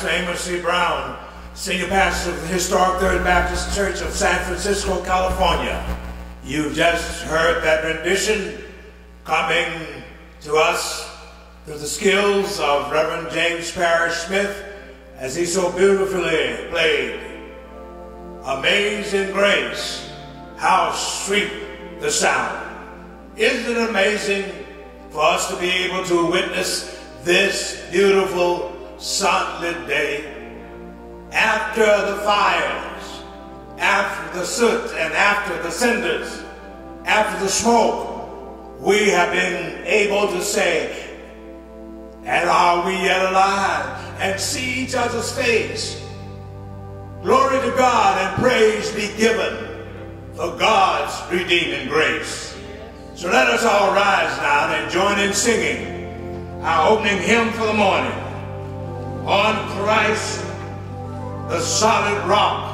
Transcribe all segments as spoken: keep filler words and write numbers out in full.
Pastor Amos C. Brown, Senior Pastor of the historic Third Baptist Church of San Francisco, California. You've just heard that rendition coming to us through the skills of Reverend James Parrish Smith as he so beautifully played Amazing Grace, how sweet the sound. Isn't it amazing for us to be able to witness this beautiful sunlit day? After the fires, after the soot and after the cinders, after the smoke, we have been able to say, and are we yet alive, and see each other's face. Glory to God and praise be given for God's redeeming grace. So let us all rise now and join in singing our opening hymn for the morning. On Christ, the solid rock,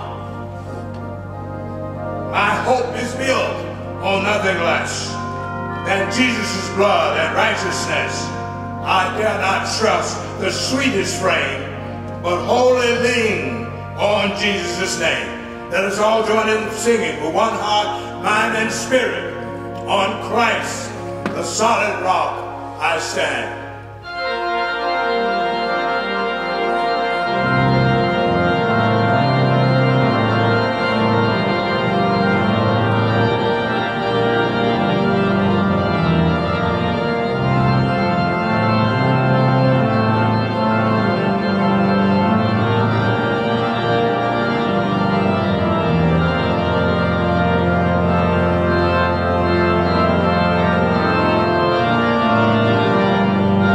my hope is built on nothing less than Jesus' blood and righteousness. I dare not trust the sweetest frame, but wholly lean on Jesus' name. Let us all join in singing with one heart, mind, and spirit. On Christ, the solid rock, I stand. Thank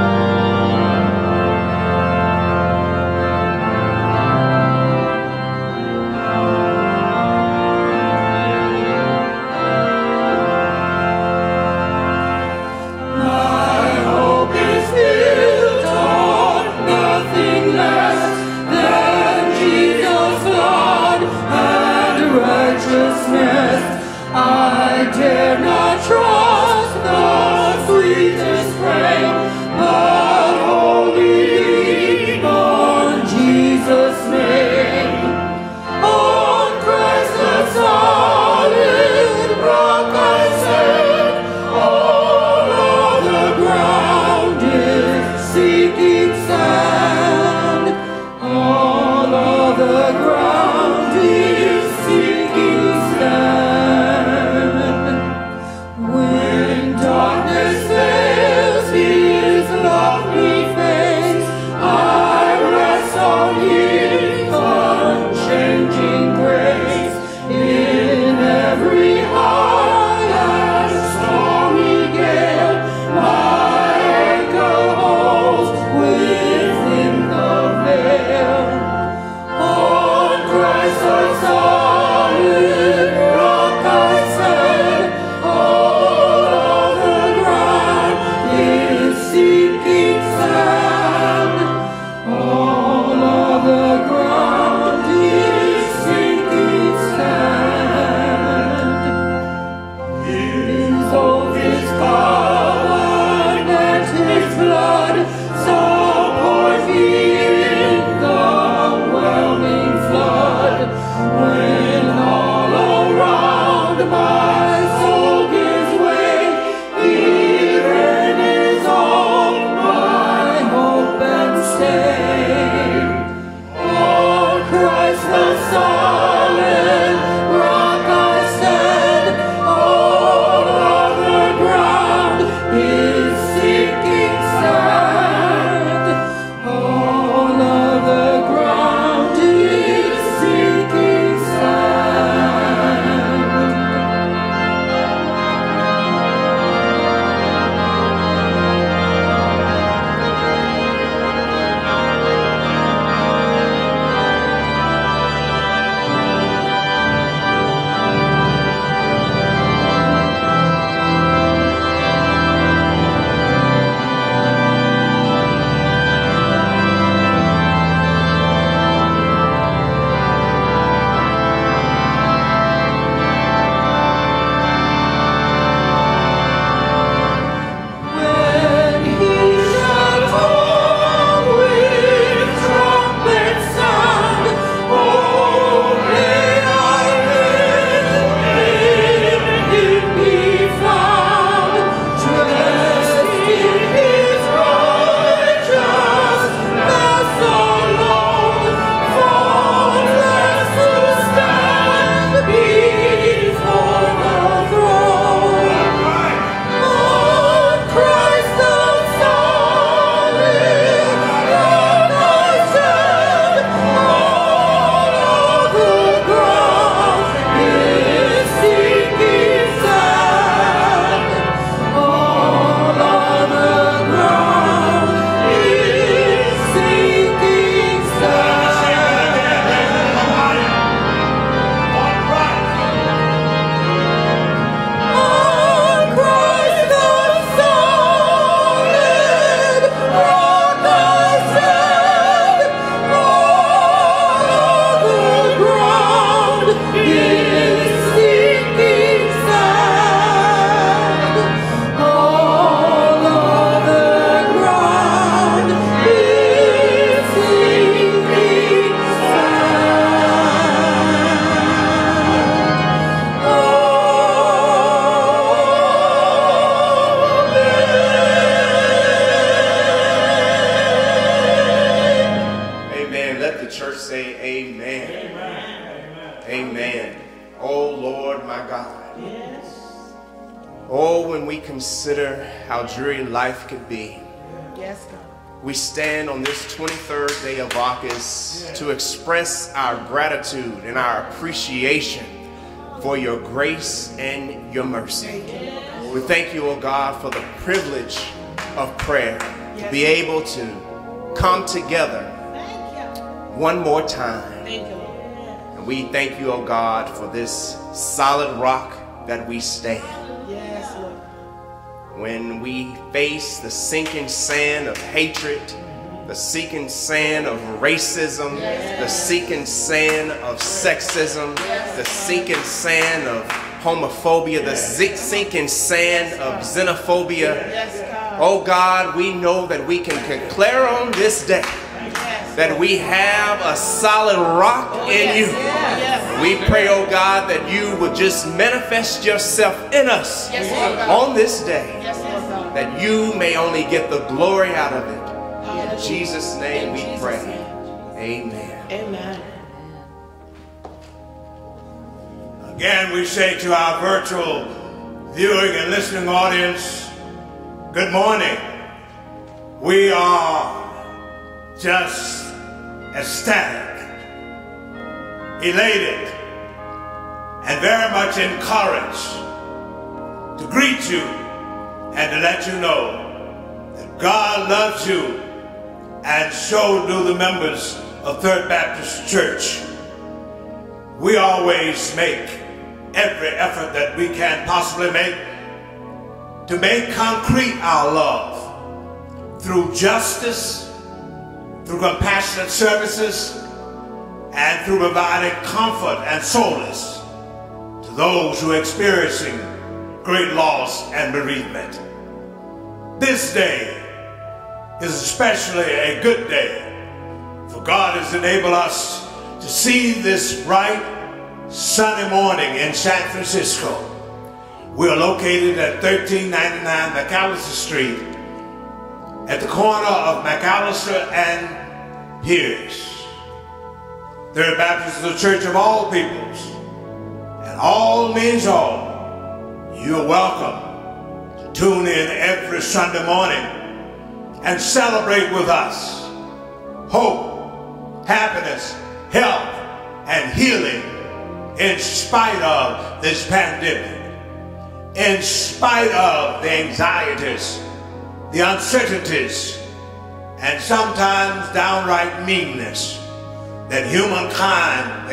Oh, when we consider how dreary life could be, Yes, God. we stand on this twenty-third day of August to express our gratitude and our appreciation for your grace and your mercy. We thank you, oh God, for the privilege of prayer, to be able to come together one more time. Thank you, Lord. And we thank you, oh God, for this solid rock that we stand. Yes, Lord. When we face the sinking sand of hatred, the sinking sand of racism, the sinking sand of sexism, the sinking sand of homophobia, the sinking sand of xenophobia. Yes, God. Oh God, we know that we can declare on this day that we have a solid rock in you. We pray, oh God, that you would just manifest yourself in us on this day, that you may only get the glory out of it. In Jesus' name we pray. Amen. Amen. Again, we say to our virtual viewing and listening audience, good morning. We are just ecstatic, elated, and very much encouraged to greet you and to let you know that God loves you, and so do the members of Third Baptist Church. We always make every effort that we can possibly make to make concrete our love through justice, through compassionate services, and through providing comfort and solace to those who are experiencing great loss and bereavement. This day is especially a good day, for God has enabled us to see this bright sunny morning in San Francisco. We are located at thirteen ninety-nine McAllister Street, at the corner of McAllister and Pierce. Third Baptist is a church of all peoples, and all means all. You're welcome to tune in every Sunday morning and celebrate with us hope, happiness, health, and healing in spite of this pandemic, in spite of the anxieties, the uncertainties, and sometimes downright meanness that humankind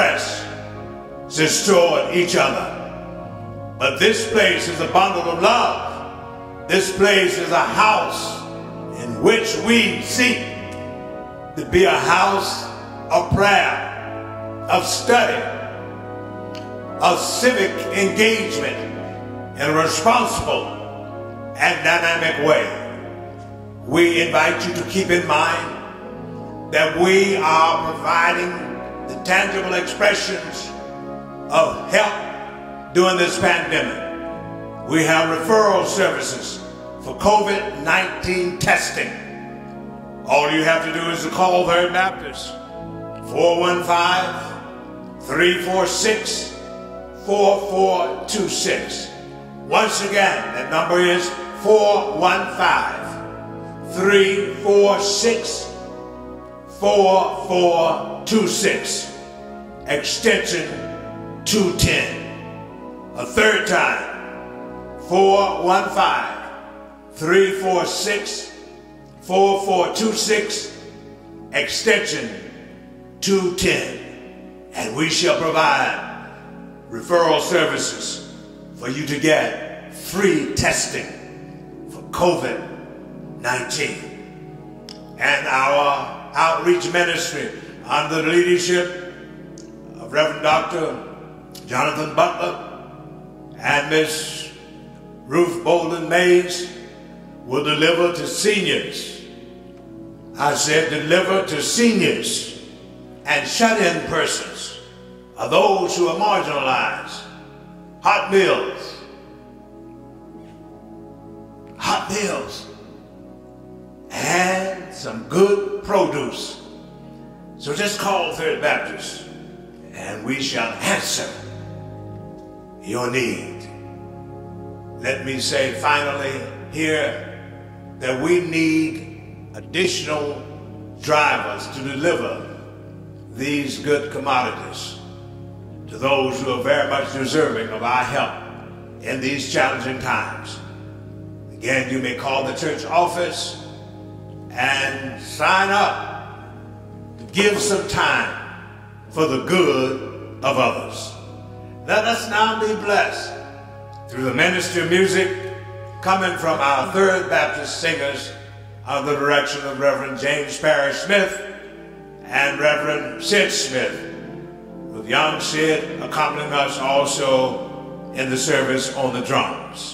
expresses toward each other. But this place is a bundle of love. This place is a house in which we seek to be a house of prayer, of study, of civic engagement in a responsible and dynamic way. We invite you to keep in mind that we are providing the tangible expressions of help during this pandemic. We have referral services for COVID nineteen testing. All you have to do is to call Third Baptist, four one five, three four six, four four two six. Once again, that number is four one five, three four six, four four two six, extension two ten. A third time, four one five, three four six, four four two six, extension two ten. And we shall provide referral services for you to get free testing for COVID nineteen. And our outreach ministry under the leadership of Reverend Doctor Jonathan Butler and Miss Ruth Bolden Mays will deliver to seniors. I said deliver to seniors and shut-in persons, are those who are marginalized. Hot meals. Hot meals. And some good produce. So just call Third Baptist and we shall answer your need. let me say finally here that we need additional drivers to deliver these good commodities to those who are very much deserving of our help in these challenging times. Again, you may call the church office and sign up to give some time for the good of others. Let us now be blessed through the ministry of music coming from our Third Baptist singers under the direction of Reverend James Parrish Smith and Reverend Sid Smith, with young Sid accompanying us also in the service on the drums.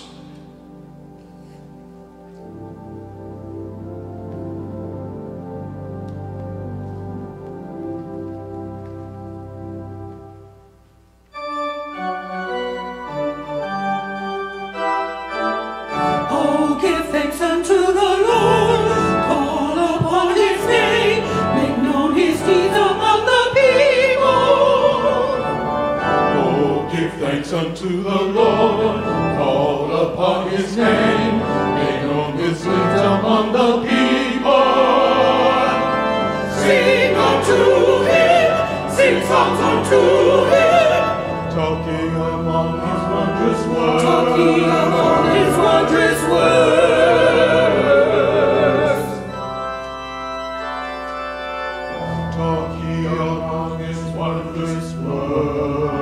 Unto the Lord, call upon his name, make known his deeds among the people. Sing unto him, sing songs unto him, talking among his wondrous words, talking among his wondrous words, talking among his wondrous words.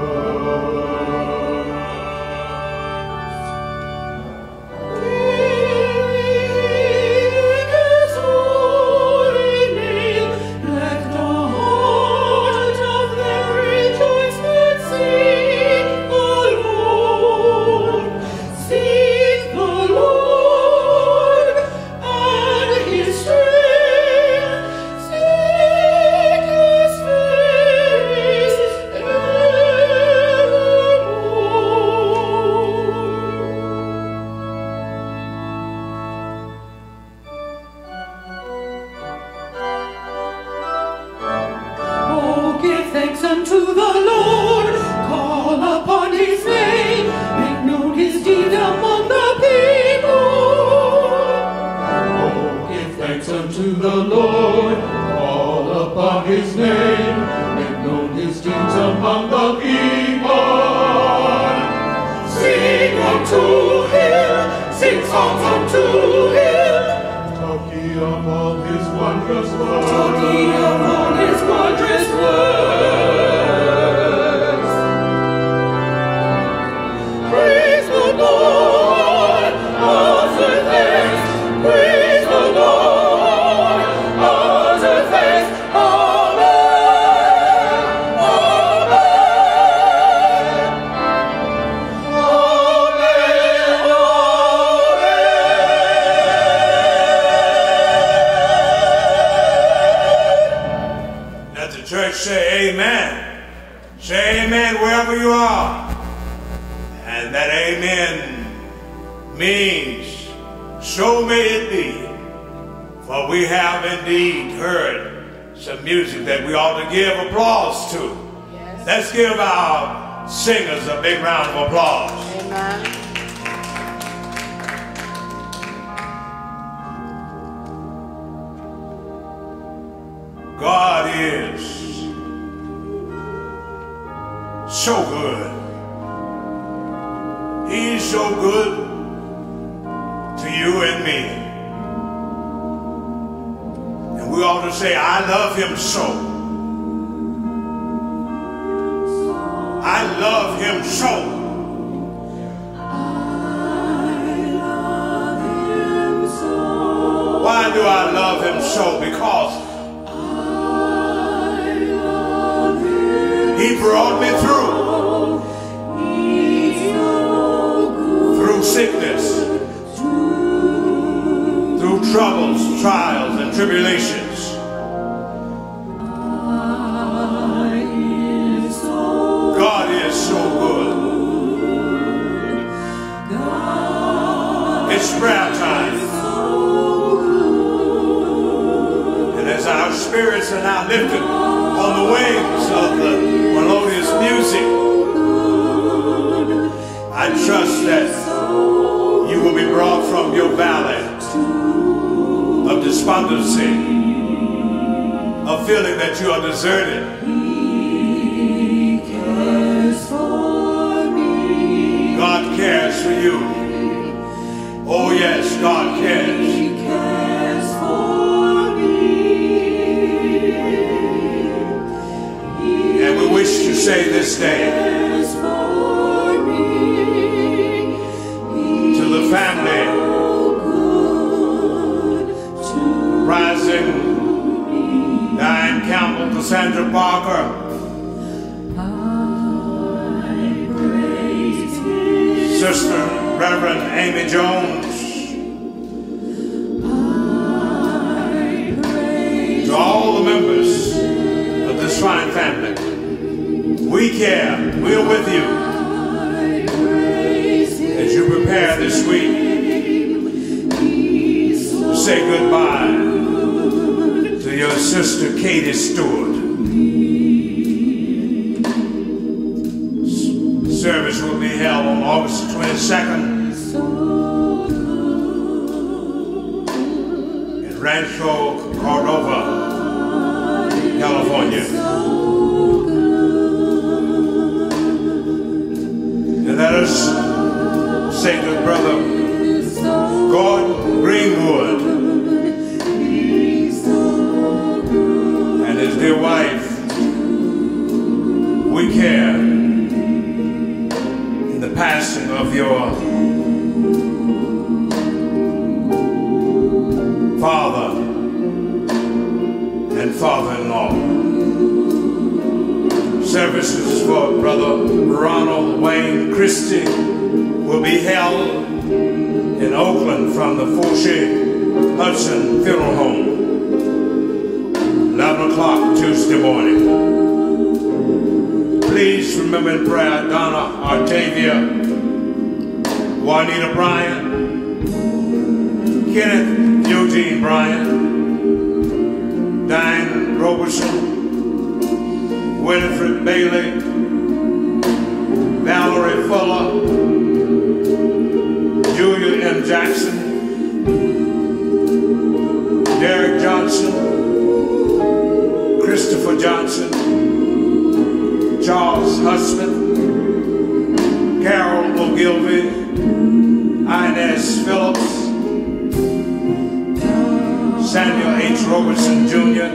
Say amen. Say amen wherever you are. And that amen means, so may it be. For we have indeed heard some music that we ought to give applause to. Yes. Let's give our singers a big round of applause. Amen. God is so good. He's so good to you and me. And we ought to say, I love him so. I love him so. I love him so. Why do I love him so? Because he brought me through. Through sickness. Through troubles, trials, and tribulations. God is so good. It's prayer time. And as our spirits are now lifted on the wings of the melodious music, I trust that you will be brought from your valley of despondency, of feeling that you are deserted. God cares for you. Oh yes, God cares. And we wish to say this day to the family Rising, Diane Campbell, Cassandra Parker, Sister Reverend Amy Jones, to all the members of this fine family. We care. We're with you as you prepare this week to say goodbye to your sister Katie Stewart. Service will be held on August twenty-second in Rancho Cordova, California. And let us say to Brother Gordon Greenwood and his dear wife, we care in the passing of your father and father-in-law. Services for Brother Ronald Wayne Christie will be held in Oakland from the Forshey Hudson Funeral Home, eleven o'clock Tuesday morning. Please remember in prayer Donna Artavia, Juanita Bryant, Kenneth Eugene Bryant, Diane Roberson, Winifred Bailey, Valerie Fuller, Julia M. Jackson, Derek Johnson, Christopher Johnson, Charles Husband, Carol Ogilvie, Inez Phillips, Samuel H. Robertson Junior,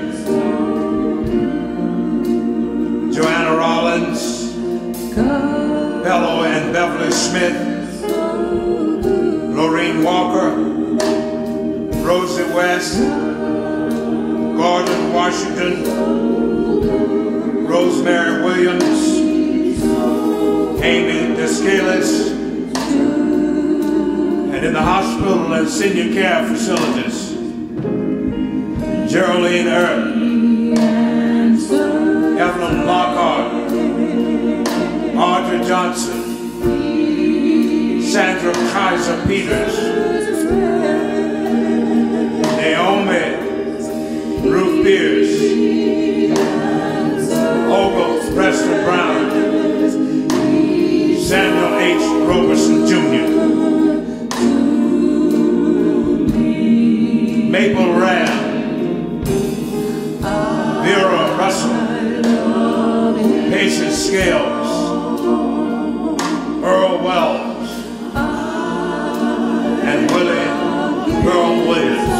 Joanna Rollins, Bello and Beverly Smith, Lorraine Walker, Rosie West, Gordon Washington, Rosemary Williams, Amy Descales, and in the hospital and senior care facilities, Geraldine Earp, Evelyn Lockhart, Audrey Johnson, Sandra Kaiser Peters, Naomi Ruth Pierce, Olga Preston Brown, Samuel H. Roberson Junior, Maple Ram, Vera Russell, Patience Scales, Earl Wells, and Willie Earl Williams.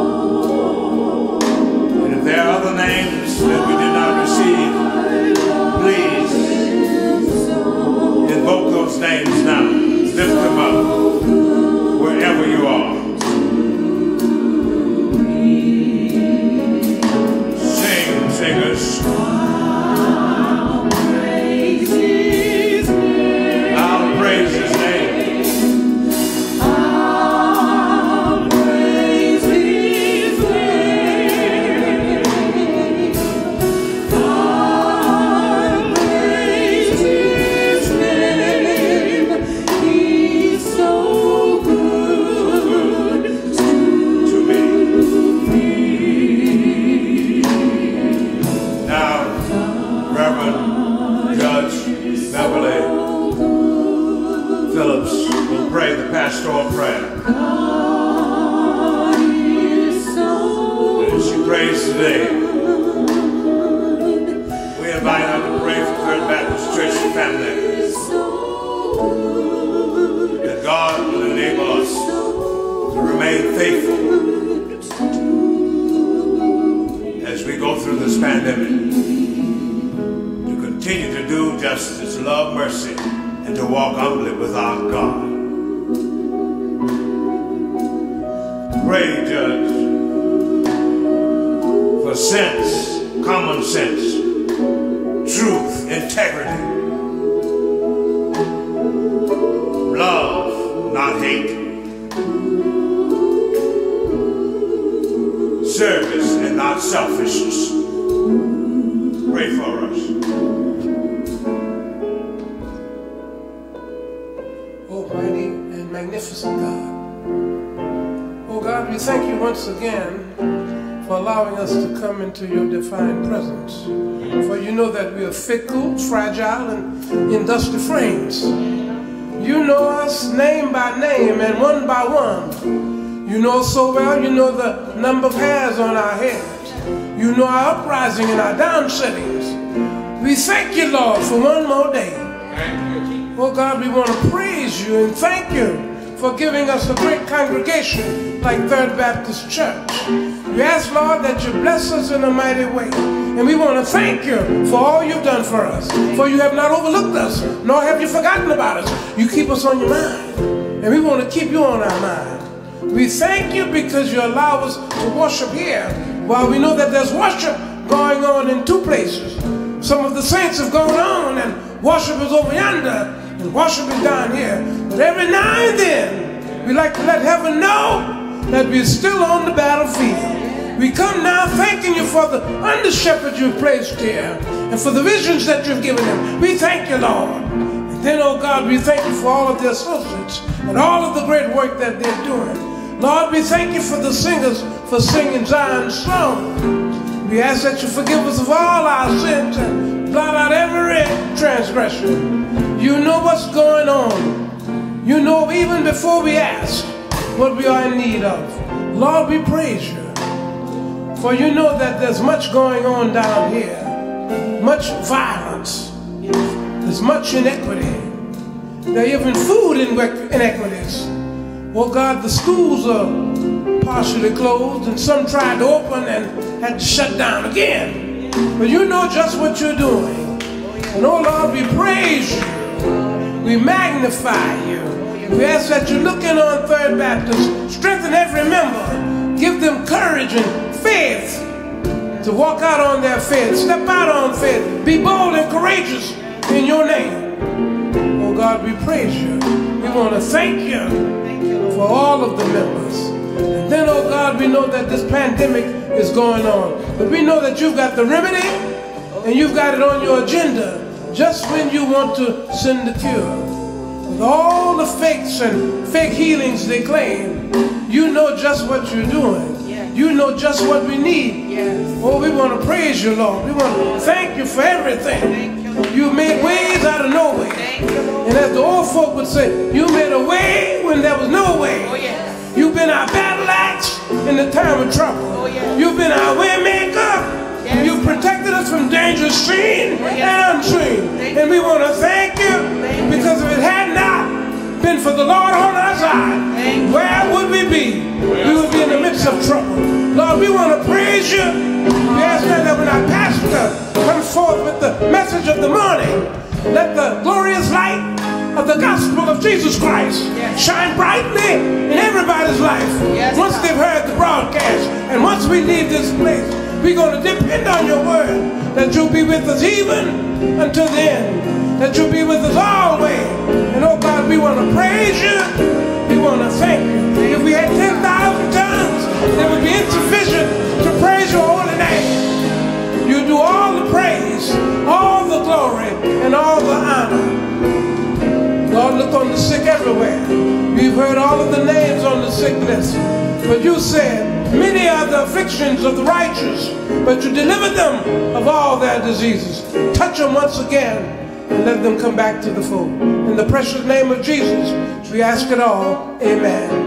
And if there are other names that we did not receive, please invoke those names now. Lift them up wherever you are. Sing, singers. Praise pray the pastoral prayer. As she prays today, we invite her to pray for Third Baptist Church family. That God will enable us to remain faithful as we go through this pandemic. To continue to do justice, love, mercy, and to walk humbly with our God. Pray, Judge, for sense, common sense, truth, integrity, love, not hate, service and not selfishness. Pray for us. Almighty and magnificent God. Oh God, we thank you once again for allowing us to come into your divine presence. For you know that we are fickle, fragile, and in dusty frames. You know us name by name and one by one. You know so well, you know the number of hairs on our heads. You know our uprising and our downsettings. We thank you, Lord, for one more day. Oh God, we want to praise you and thank you for giving us a great congregation like Third Baptist Church. We ask, Lord, that you bless us in a mighty way. And we want to thank you for all you've done for us. For you have not overlooked us, nor have you forgotten about us. You keep us on your mind. And we want to keep you on our mind. We thank you because you allow us to worship here, while we know that there's worship going on in two places. Some of the saints have gone on, and worship is over yonder, and worship is down here. But every now and then, we like to let heaven know that we're still on the battlefield. We come now thanking you for the under-shepherd you've placed here, and for the visions that you've given them. We thank you, Lord. And then, oh God, we thank you for all of the associates, and all of the great work that they're doing. Lord, we thank you for the singers for singing Zion's song. We ask that you forgive us of all our sins and blot out every transgression. You know what's going on. You know even before we ask what we are in need of. Lord, we praise you. For you know that there's much going on down here. Much violence. There's much inequity. There are even food inequities. Oh God, the schools are partially closed, and some tried to open and had to shut down again. But you know just what you're doing. And oh Lord, we praise you. We magnify you. We ask that you look in on Third Baptist, strengthen every member, give them courage and faith to walk out on their faith, step out on faith, be bold and courageous in your name. Oh God, we praise you. We want to thank you for all of the members. And then, oh God, we know that this pandemic is going on. But we know that you've got the remedy, and you've got it on your agenda just when you want to send the cure. With all the fakes and fake healings they claim, you know just what you're doing. You know just what we need. Oh, we want to praise you, Lord. We want to thank you for everything. You made ways out of no way. And as the old folk would say, you made a way when there was no way. You've been our battle axe in the time of trouble. You've been our way maker. You've protected us from danger seen and unseen. And we want to thank you, because if it had not been for the Lord on our side, where would we be? We would be in the midst of trouble. Lord, we want to praise you. We ask that when our pastor comes forth with the message of the morning, let the glorious light of the gospel of Jesus Christ shine brightly in everybody's life. Once they've heard the broadcast, and once we leave this place, we're going to depend on your word, that you'll be with us even until the end, that you'll be with us always. And oh God, we want to praise you. We want to thank you. If we had ten thousand tongues, it would be insufficient to praise your holy name. You do all the praise, all the glory, and all the honor. Lord, look on the sick everywhere. We've heard all of the names on the sick list. But you said, many are the afflictions of the righteous, but you delivered them of all their diseases. Touch them once again and let them come back to the fold. In the precious name of Jesus, we ask it all. Amen.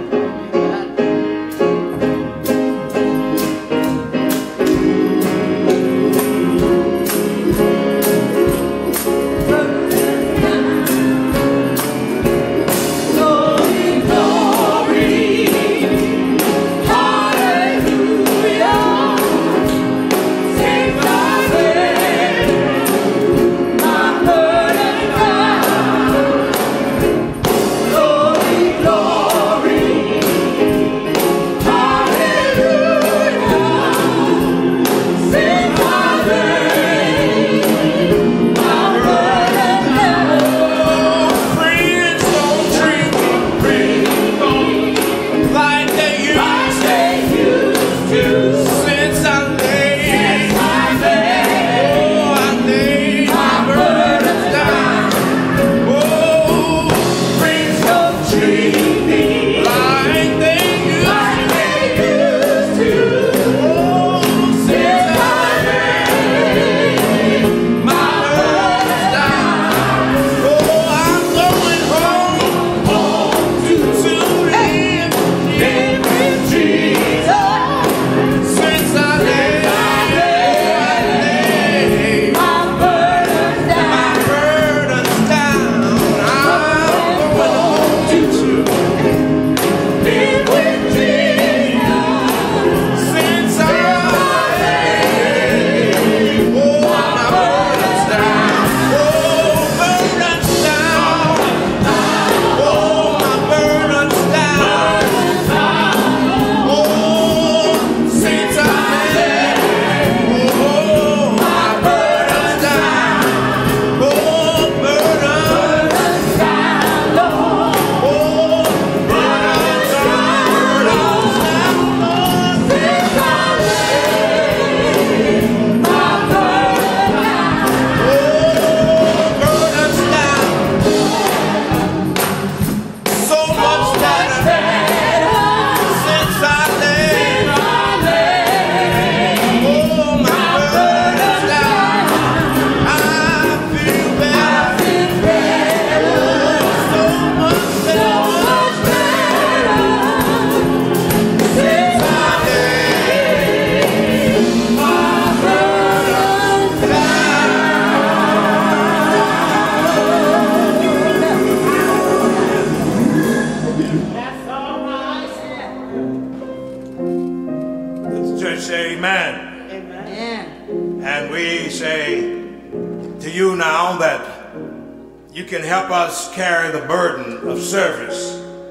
Carry the burden of service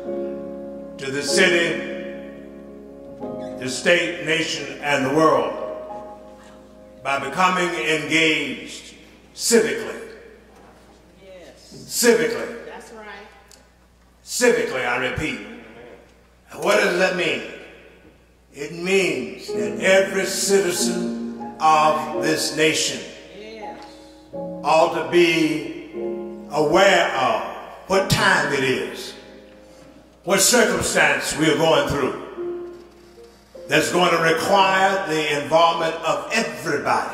to the city, the state, nation, and the world by becoming engaged civically. Yes. Civically. That's right. Civically, I repeat. And what does that mean? It means that every citizen of this nation yes. ought to be aware of what time it is, what circumstance we are going through that's going to require the involvement of everybody.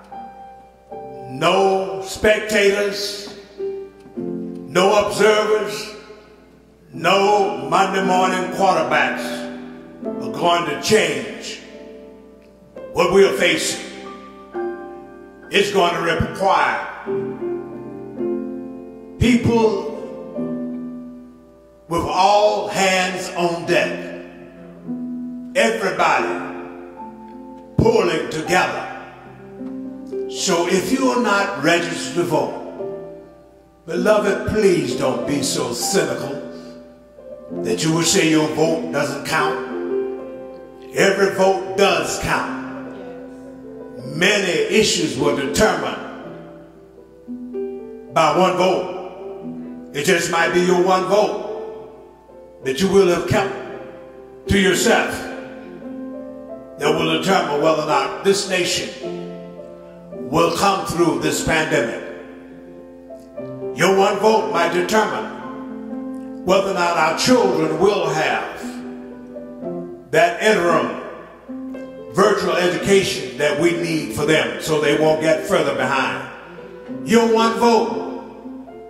No spectators, no observers, no Monday morning quarterbacks are going to change what we are facing. It's going to require people with all hands on deck, everybody pulling together. So if you are not registered to vote, beloved, please don't be so cynical that you will say your vote doesn't count. Every vote does count. Many issues were determined by one vote. It just might be your one vote that you will have kept to yourself that will determine whether or not this nation will come through this pandemic. Your one vote might determine whether or not our children will have that interim virtual education that we need for them so they won't get further behind. Your one vote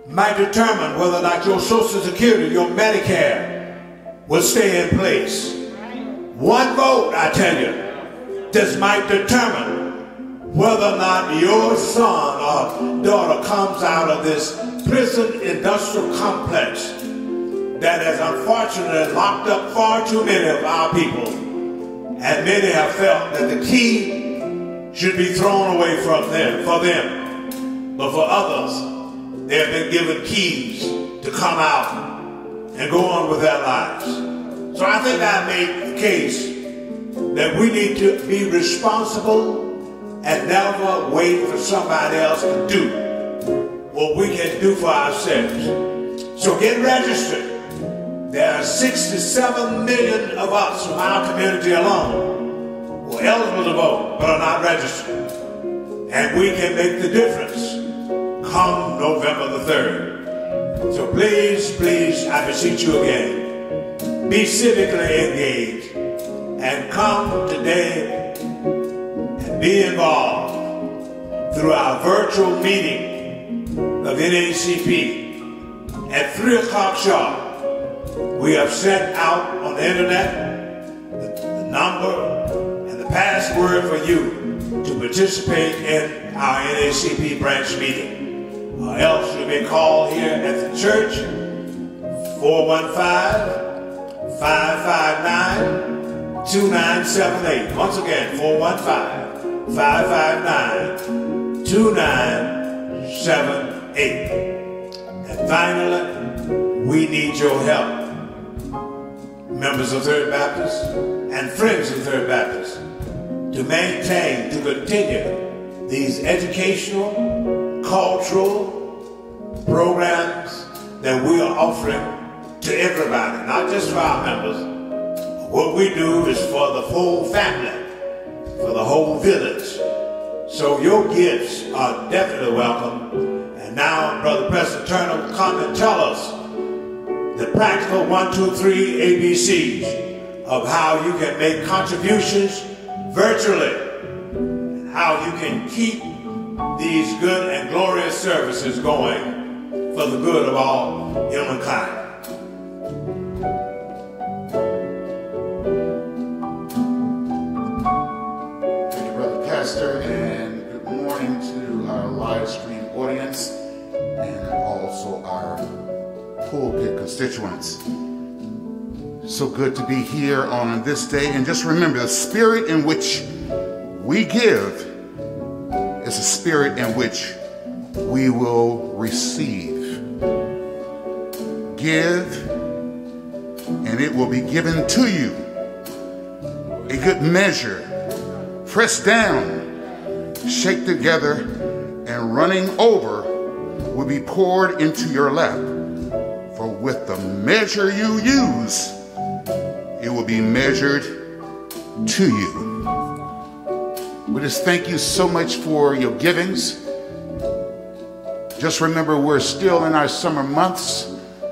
might determine whether or not your Social Security, your Medicare will stay in place. One vote, I tell you, this might determine whether or not your son or daughter comes out of this prison industrial complex that has unfortunately locked up far too many of our people. And many have felt that the key should be thrown away from them, for them. But for others, they have been given keys to come out and go on with their lives. So I think I made the case that we need to be responsible and never wait for somebody else to do what we can do for ourselves. So get registered. There are sixty-seven million of us from our community alone who are eligible to vote but are not registered. And we can make the difference come November the third. So please, please, I beseech you again, be civically engaged and come today and be involved through our virtual meeting of N A A C P at three o'clock sharp. We have sent out on the internet the, the number and the password for you to participate in our N A A C P branch meeting. Or else you may call here at the church, four one five, five five nine, two nine seven eight. Once again, four one five, five five nine, two nine seven eight. And finally, we need your help. Members of Third Baptist and friends of Third Baptist, to maintain, to continue these educational, cultural programs that we are offering to everybody, not just for our members. What we do is for the whole family, for the whole village. So your gifts are definitely welcome. And now, Brother Preston Turner will come and tell us the practical one, two, three A B Cs of how you can make contributions virtually and how you can keep these good and glorious services going for the good of all humankind. Thank you, Brother Pastor, and good morning to our live stream audience and also our pulpit constituents. So good to be here on this day, and just remember, the spirit in which we give is a spirit in which we will receive. Give, and it will be given to you. A good measure, pressed down, shake together, and running over will be poured into your lap. For with the measure you use, it will be measured to you. We just thank you so much for your givings. Just remember, we're still in our summer months.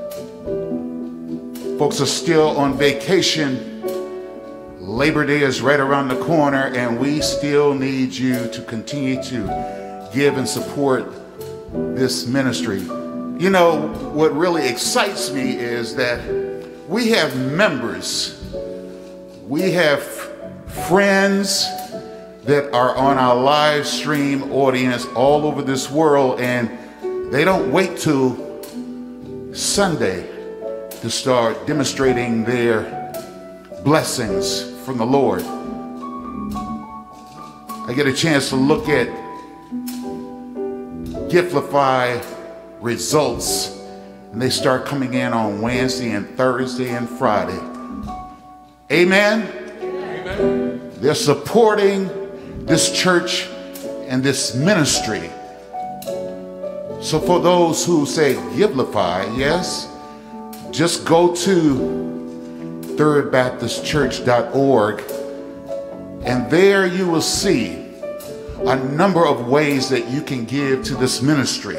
Folks are still on vacation. Labor Day is right around the corner, and we still need you to continue to give and support this ministry. You know, what really excites me is that we have members, we have friends that are on our live stream audience all over this world, and they don't wait till Sunday to start demonstrating their blessings from the Lord. I get a chance to look at Givelify results, and they start coming in on Wednesday and Thursday and Friday. Amen? Amen. They're supporting this church and this ministry. So for those who say Givelify, yes, just go to third baptist church dot org, and there you will see a number of ways that you can give to this ministry.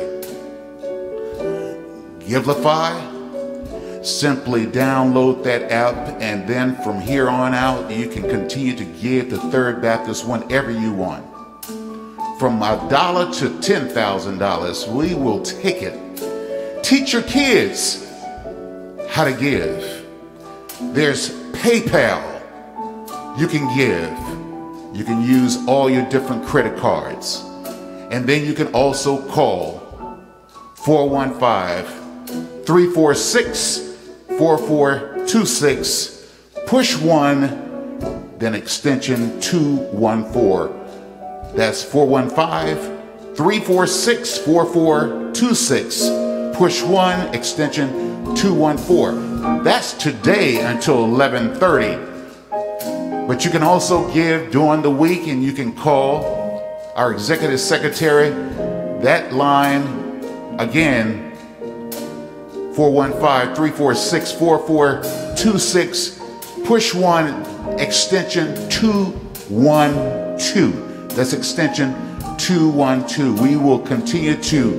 Givelify, simply download that app, and then from here on out you can continue to give to Third Baptist whenever you want. From a dollar to ten thousand dollars, we will take it teach your kids how to give. There's PayPal. You can give. You can use all your different credit cards. And then you can also call four one five, three four six, four four two six, push one, then extension two one four. That's four one five, three four six, four four two six, push one, extension two one four. That's today until eleven thirty. But you can also give during the week, and you can call our executive secretary. That line again, four one five, three four six, four four two six, push one, extension two one two. That's extension two one two. We will continue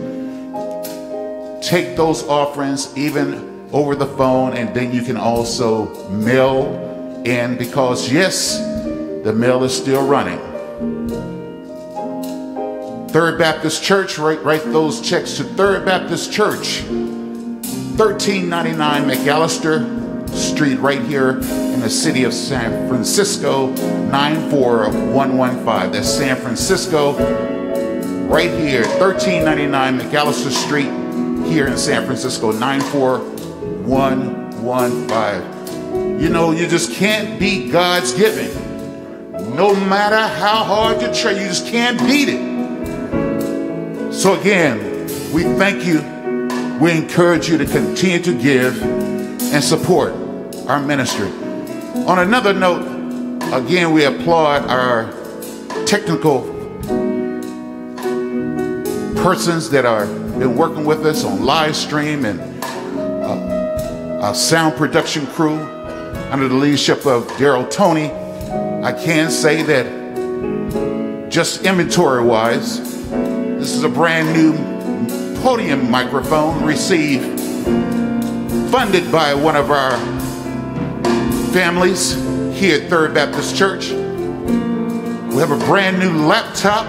to take those offerings even over the phone, and then you can also mail in, because yes, the mail is still running. Third Baptist Church, write, write those checks to Third Baptist Church, thirteen ninety-nine McAllister Street, right here in the city of San Francisco, nine four one one five. That's San Francisco, right here, thirteen ninety-nine McAllister Street, here in San Francisco, nine four one one five. You know, you just can't beat God's giving. No matter how hard you try, you just can't beat it. So again, we thank you. We encourage you to continue to give and support our ministry. On another note, again, we applaud our technical persons that are been working with us on live stream, and uh, our sound production crew under the leadership of Daryl Tony. I can say that just inventory wise, this is a brand new podium microphone received, funded by one of our families here at Third Baptist Church. We have a brand new laptop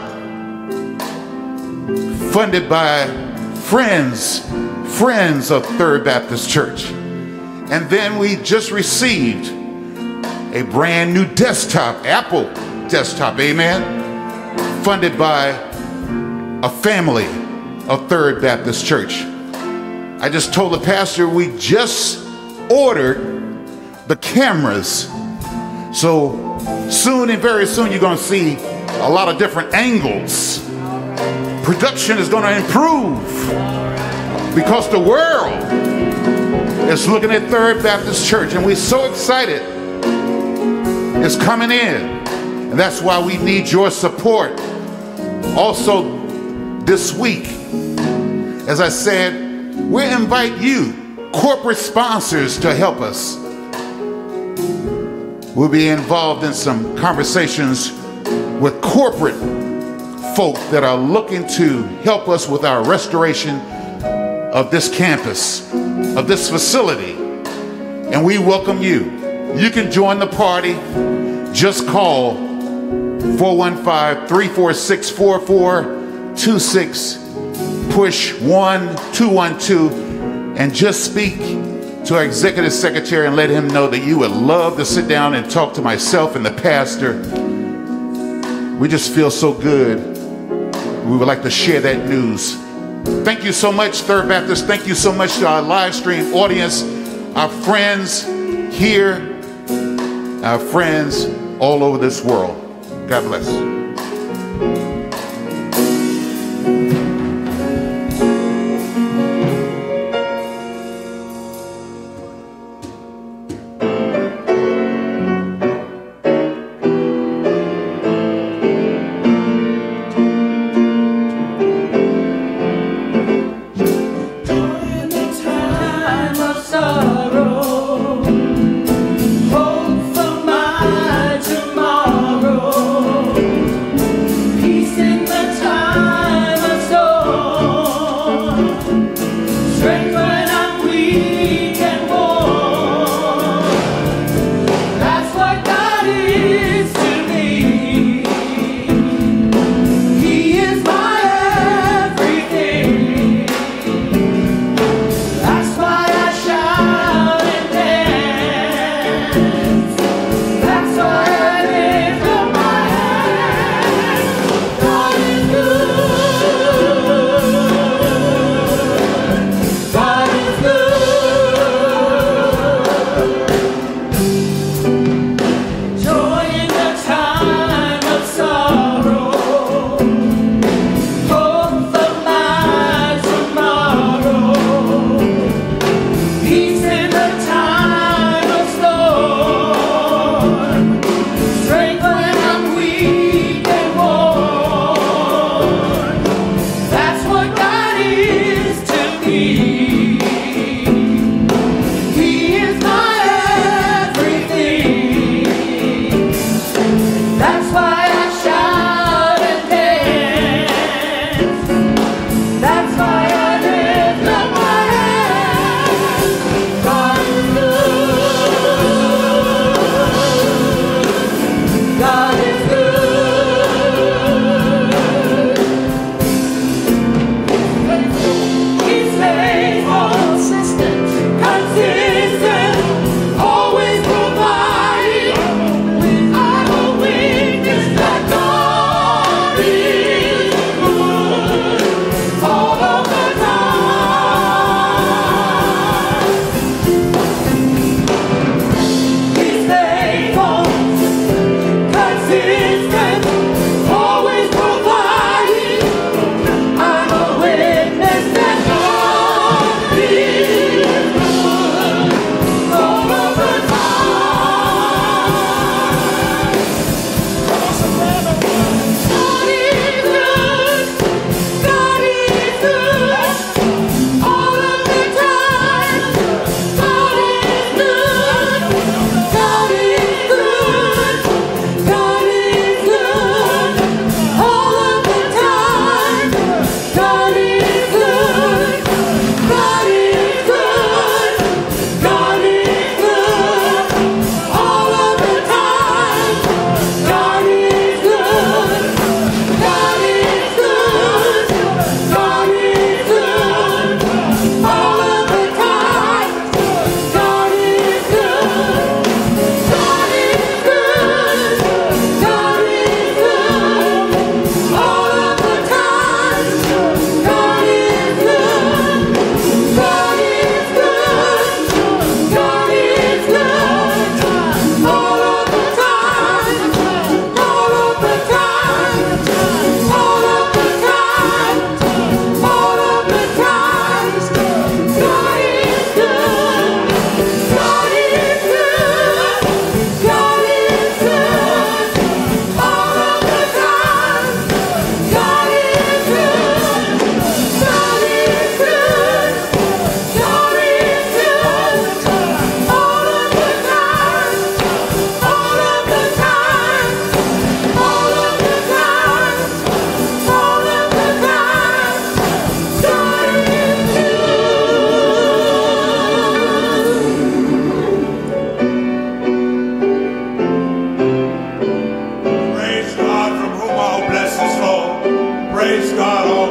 funded by friends, friends of Third Baptist Church. And then we just received a brand new desktop, Apple desktop, amen, funded by a family of Third Baptist Church. I just told the pastor we just ordered the cameras. So soon and very soon you're going to see a lot of different angles. Production is going to improve because the world is looking at Third Baptist Church, and we're so excited it's coming in. And that's why we need your support. Also this week, as I said, we invite you, corporate sponsors, to help us. We'll be involved in some conversations with corporate folk that are looking to help us with our restoration of this campus, of this facility. And we welcome you. You can join the party. Just call four one five, three four six, four four two six, push one two one two, and just speak to our executive secretary and let him know that you would love to sit down and talk to myself and the pastor. We just feel so good. We would like to share that news. Thank you so much, Third Baptist. Thank you so much to our live stream audience, our friends here, our friends all over this world. God bless. Tomorrow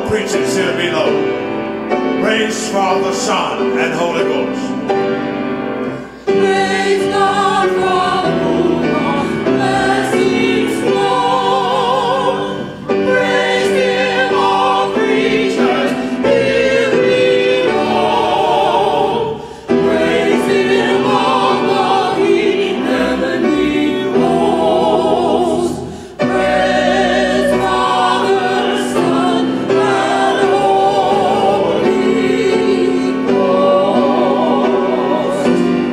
preachers here below. Praise Father, Son, and Holy Ghost. Praise God from whom all blessings flow. Praise Him, all creatures here below. Praise Him, all the heavenly hosts. Praise Father, Son, and Holy Ghost.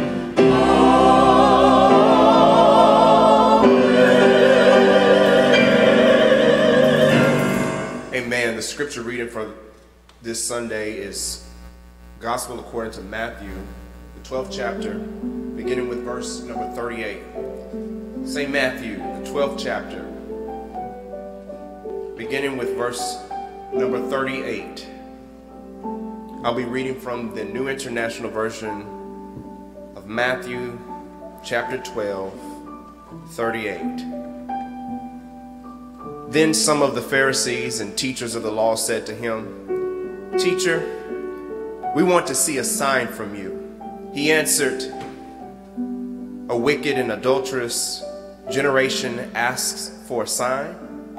Amen. The scripture reading for this Sunday is Gospel according to Matthew, the twelfth chapter, beginning with verse number thirty-eight. Saint Matthew, the twelfth chapter, beginning with verse number thirty-eight. I'll be reading from the New International Version of Matthew, chapter twelve, thirty-eight. Then some of the Pharisees and teachers of the law said to him, "Teacher, we want to see a sign from you." He answered, "A wicked and adulterous generation asks for a sign,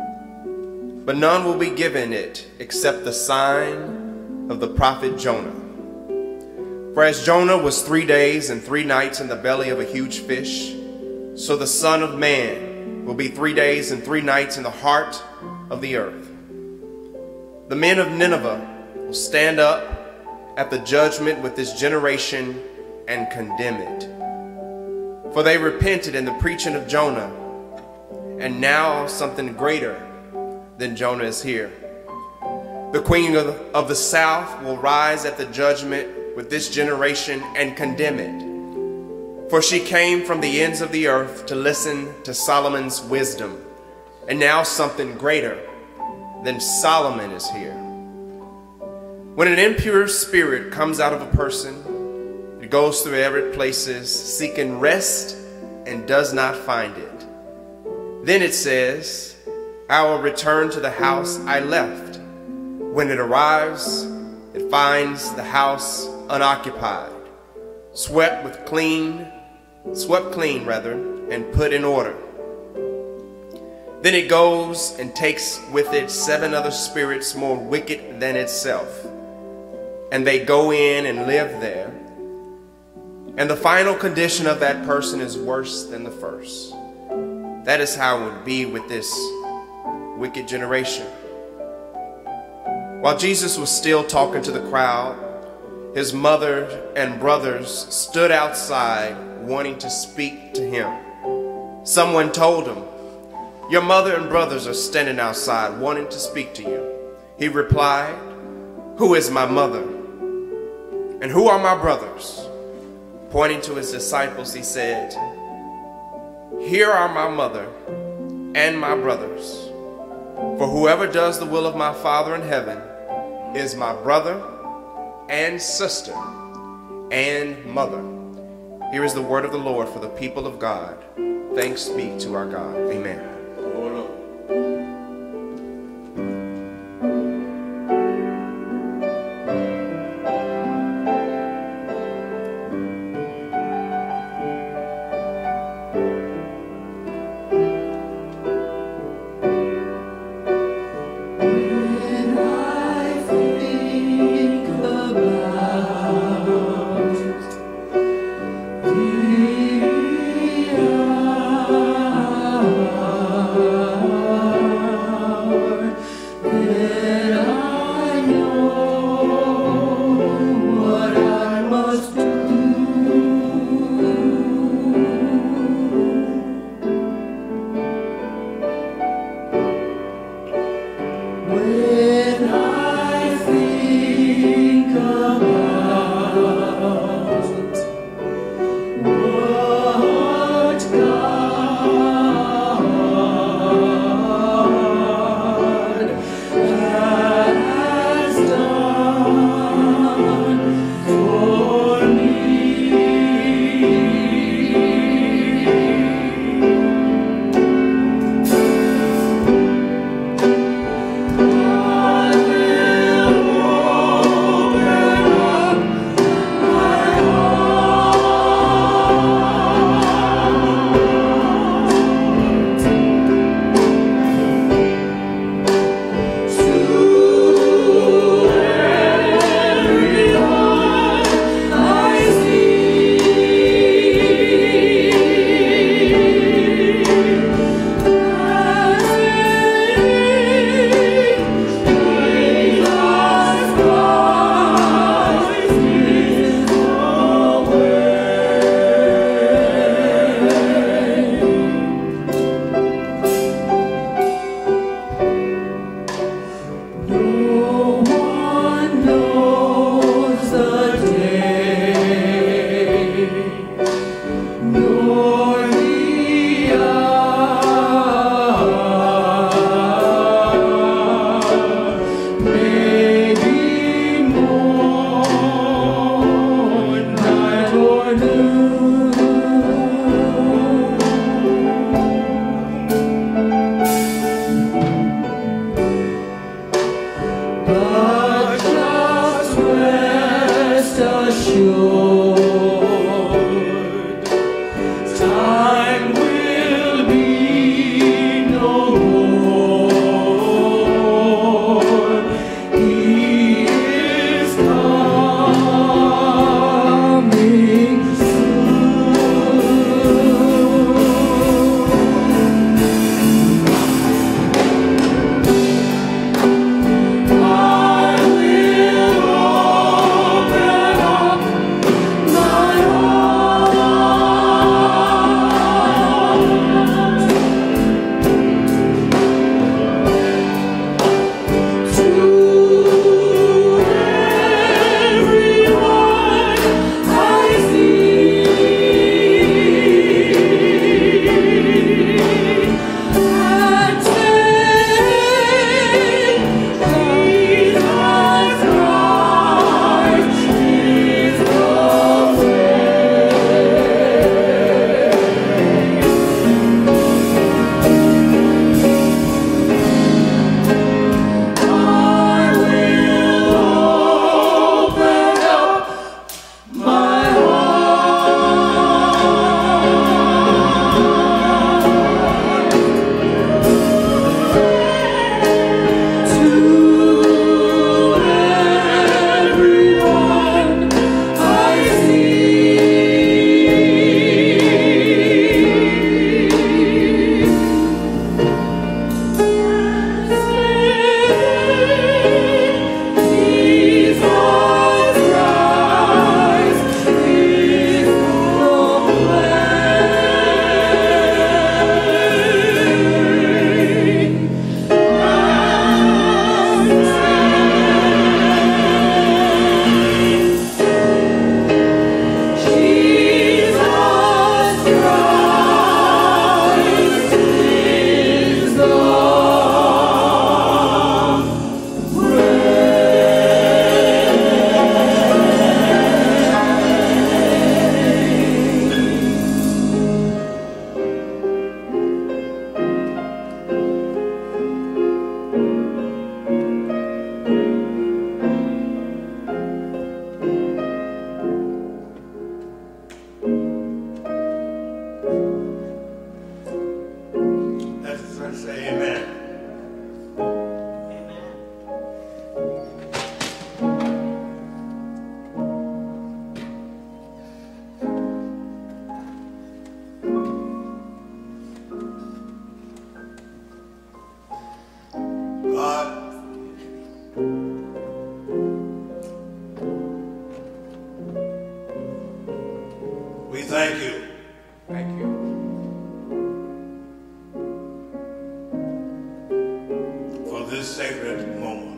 but none will be given it except the sign of the prophet Jonah. For as Jonah was three days and three nights in the belly of a huge fish, so the Son of Man will be three days and three nights in the heart of the earth. The men of Nineveh will stand up at the judgment with this generation and condemn it. For they repented in the preaching of Jonah, and now something greater than Jonah is here. The queen of the, of the south will rise at the judgment with this generation and condemn it. For she came from the ends of the earth to listen to Solomon's wisdom, and now something greater than Solomon is here. When an impure spirit comes out of a person, it goes through arid places seeking rest and does not find it. Then it says, 'I will return to the house I left.' When it arrives, it finds the house unoccupied, swept with clean, swept clean rather, and put in order. Then it goes and takes with it seven other spirits more wicked than itself, and they go in and live there. And the final condition of that person is worse than the first. That is how it would be with this wicked generation." While Jesus was still talking to the crowd, his mother and brothers stood outside wanting to speak to him. Someone told him, "Your mother and brothers are standing outside wanting to speak to you." He replied, "Who is my mother? And who are my brothers?" Pointing to his disciples, he said, "Here are my mother and my brothers. For whoever does the will of my Father in heaven is my brother and sister and mother." Here is the word of the Lord for the people of God. Thanks be to our God. Amen. Dear say amen. Thank you. Thank you. For this sacred moment.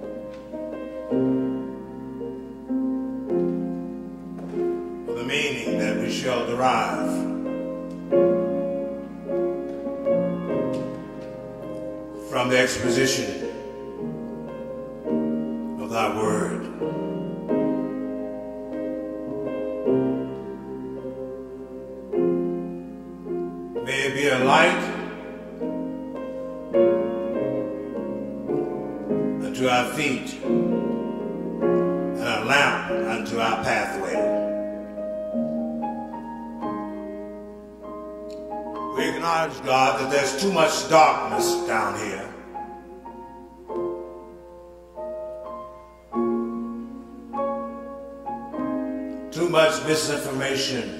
For the meaning that we shall derive from the exposition of thy word. May it be a light unto our feet and a lamp unto our pathway. We acknowledge, God, that there's too much darkness down here. Too much misinformation.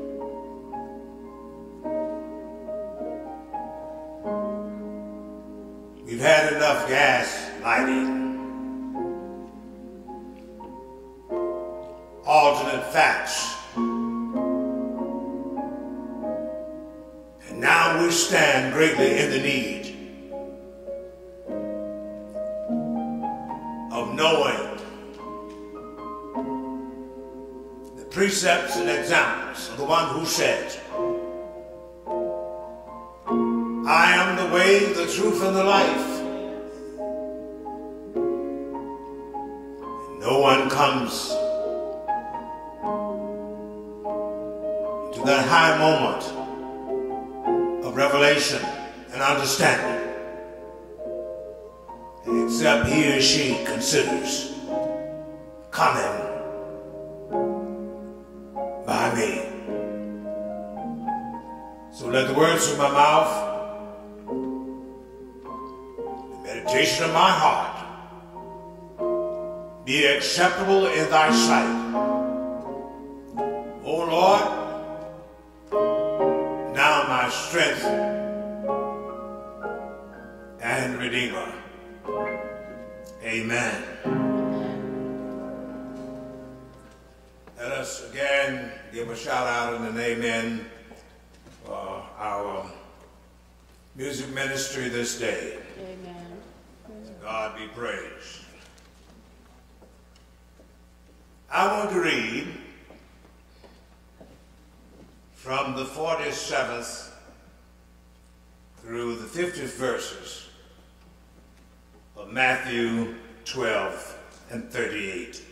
We've had enough gas lighting, alternate facts, and now we stand greatly in the need of knowing the precepts and examples of the one who said, I am the way, the truth, and the life. And no one comes to that high moment of revelation and understanding except he or she considers coming by me. So let the words of my mouth, meditation of my heart be acceptable in thy sight. O Lord, now my strength and Redeemer. Amen. Let us again give a shout out and an amen for our music ministry this day. Amen. God be praised. I want to read from the forty-seventh through the fiftieth verses of Matthew twelve and thirty-eight,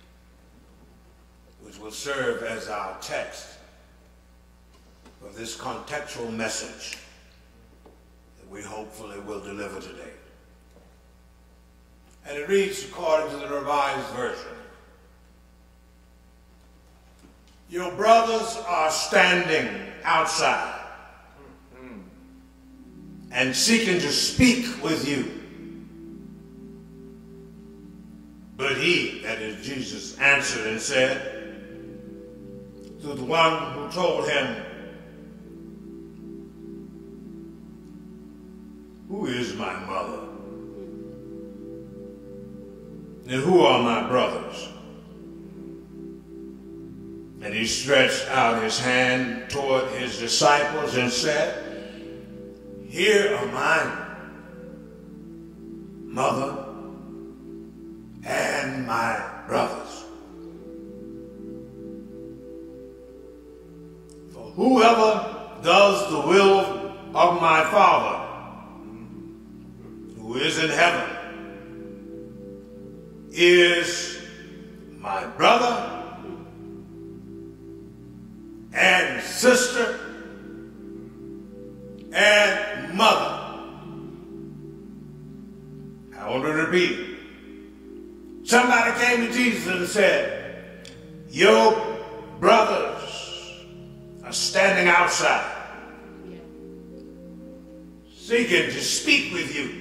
which will serve as our text for this contextual message that we hopefully will deliver today. And it reads according to the Revised Version. Your brothers are standing outside and seeking to speak with you. But he, that is Jesus, answered and said to the one who told him, who is my mother? And who are my brothers? And he stretched out his hand toward his disciples and said, here are my mother and my brothers. For whoever does the will of my Father who is in heaven is my brother and sister and mother. I want to repeat. Somebody came to Jesus and said, your brothers are standing outside seeking to speak with you.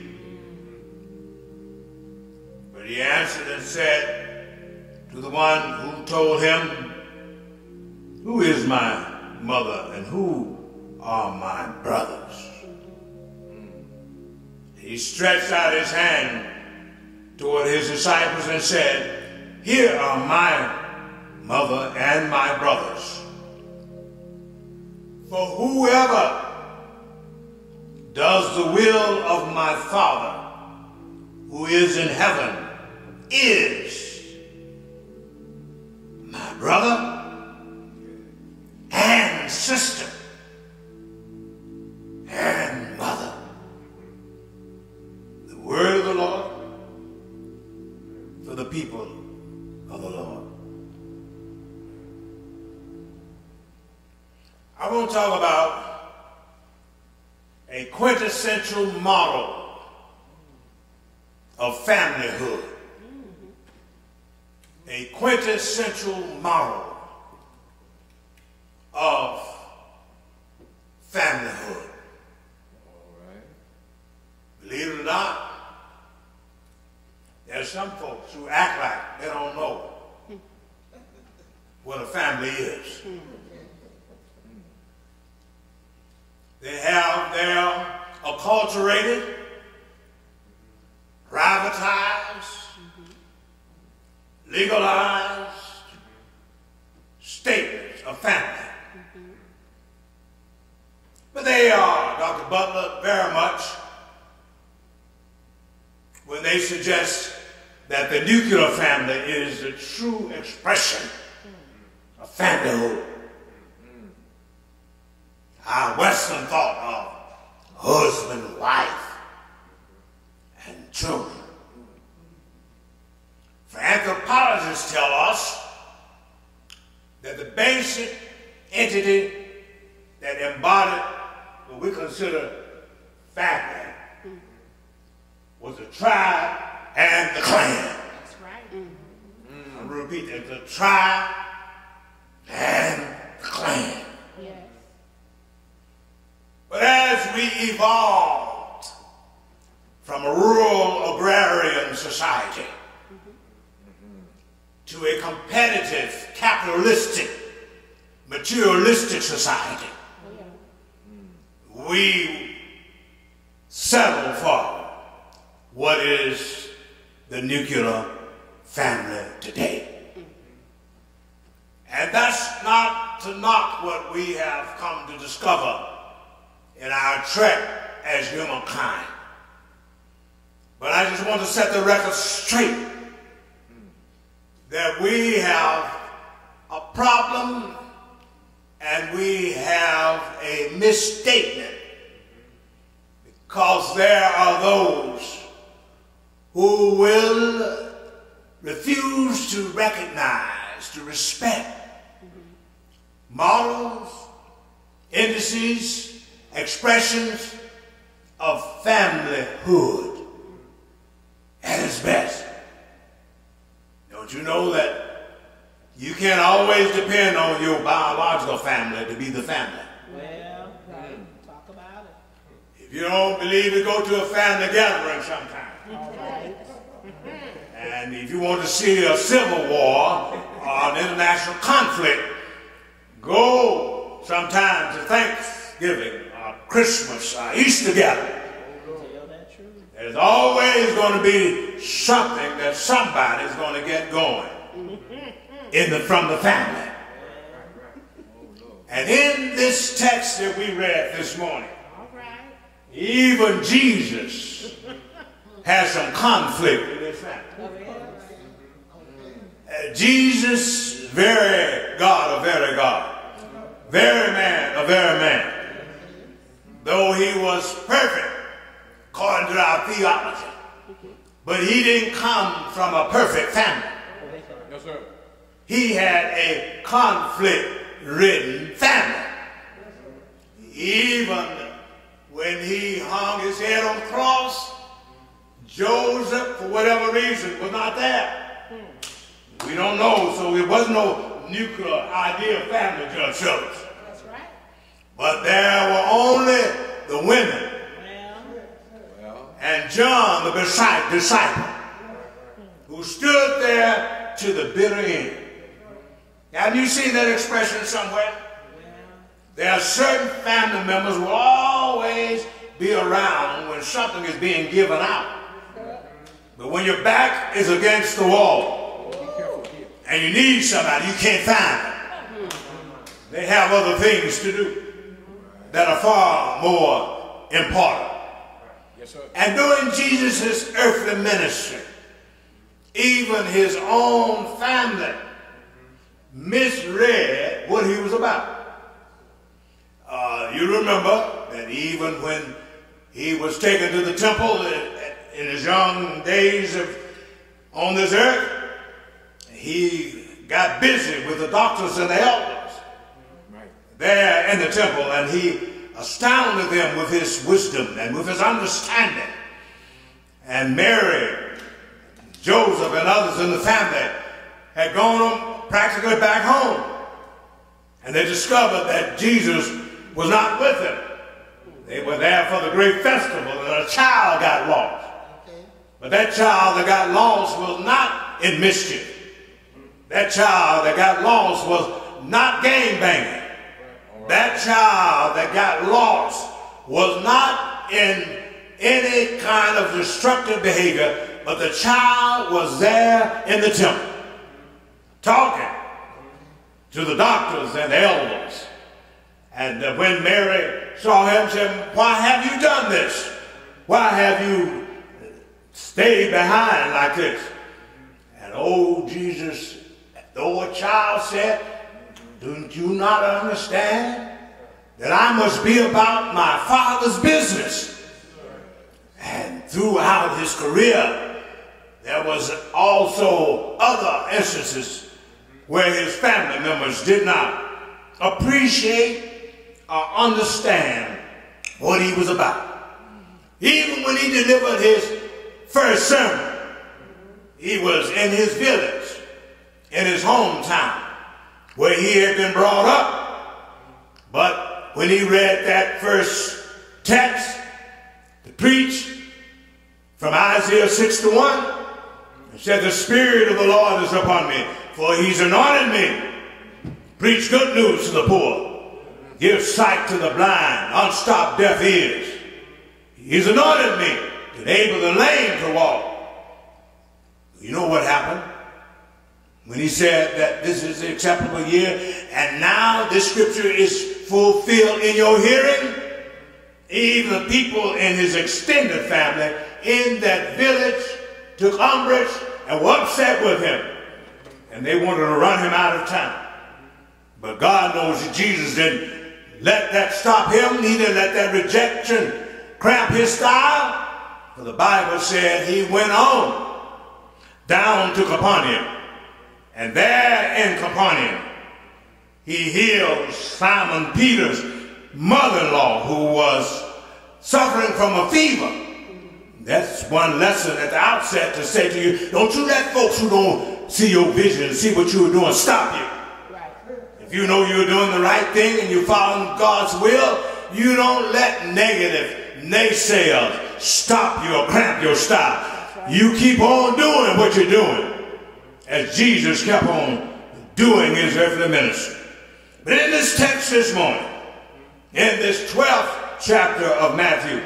But he answered and said to the one who told him, who is my mother and who are my brothers? He stretched out his hand toward his disciples and said, here are my mother and my brothers. For whoever does the will of my Father who is in heaven is my brother and sister and mother. The word of the Lord for the people of the Lord. I want to talk about a quintessential model of familyhood. A quintessential model of familyhood. Believe it or not, there's some folks who act like they don't know what a family is. They have their acculturated, privatized, legalized statements of family. But they are, Doctor Butler, very much when they suggest that the nuclear family is the true expression of familyhood. Our Western thought of husband, wife, and children. For anthropologists tell us that the basic entity that embodied what we consider family was the tribe and the clan. That's right. Mm-hmm. I'm going to repeat that. The tribe and the clan. Yes. But as we evolved from a rural agrarian society mm-hmm. to a competitive, capitalistic, materialistic society, oh, yeah. we settle for what is the nuclear family today. Mm-hmm. And that's not to knock what we have come to discover in our trek as humankind. But I just want to set the record straight that we have a problem and we have a misstatement because there are those who will refuse to recognize, to respect mm-hmm. models, indices, expressions of familyhood at its best. Don't you know that you can't always depend on your biological family to be the family? Well, right. Talk about it. If you don't believe it, go to a family gathering sometime. All right. And if you want to see a civil war or an international conflict, go sometime to Thanksgiving, Christmas, uh, Easter gathering. There's always going to be something that somebody's going to get going in the, from the family. And in this text that we read this morning, even Jesus has some conflict in his family. Uh, Jesus, very God, a very God. Very man, a very man. Though he was perfect, according to our theology, but he didn't come from a perfect family. Yes, sir. He had a conflict-ridden family. Even when he hung his head on the cross, Joseph, for whatever reason, was not there. We don't know, so it wasn't no nuclear ideal family, Judge Phillips. That's right. But there were only the women Well. John, the disciple, who stood there to the bitter end. Have you seen that expression somewhere? There are certain family members who will always be around when something is being given out. But when your back is against the wall and you need somebody, you can't find them. They have other things to do that are far more important. Yes, sir. And during Jesus' earthly ministry, even his own family misread what he was about. Uh, you remember that even when he was taken to the temple in his young days of, on this earth, he got busy with the doctors and the elders right there in the temple, and he astounded them with his wisdom and with his understanding. And Mary, Joseph, and others in the family had gone practically back home, and they discovered that Jesus was not with them. They were there for the great festival, and a child got lost. But that child that got lost was not in mischief. That child that got lost was not gangbanging. That child that got lost was not in any kind of destructive behavior, but the child was there in the temple, talking to the doctors and the elders. And uh, when Mary saw him, she said, "Why have you done this? Why have you stayed behind like this?" And oh, Jesus, though a child said, "Do you not understand that I must be about my Father's business?" And throughout his career, there was also other instances where his family members did not appreciate or understand what he was about. Even when he delivered his first sermon, he was in his village, in his hometown, where he had been brought up. But when he read that first text to preach from Isaiah sixty-one, it said, "The Spirit of the Lord is upon me, for he's anointed me. Preach good news to the poor. Give sight to the blind, unstop deaf ears. He's anointed me to enable the lame to walk." You know what happened? When he said that this is the acceptable year, and now this scripture is fulfilled in your hearing, even the people in his extended family in that village took umbrage and were upset with him. And they wanted to run him out of town. But God knows that Jesus didn't let that stop him. He didn't let that rejection cramp his style. For the Bible said he went on down to Capernaum. And there in Capernaum, he healed Simon Peter's mother-in-law, who was suffering from a fever. That's one lesson at the outset to say to you: don't you let folks who don't see your vision, see what you're doing, stop you. If you know you're doing the right thing and you're following God's will, you don't let negative naysayers stop you or cramp your style. You keep on doing what you're doing, as Jesus kept on doing his earthly ministry. But in this text this morning, in this twelfth chapter of Matthew,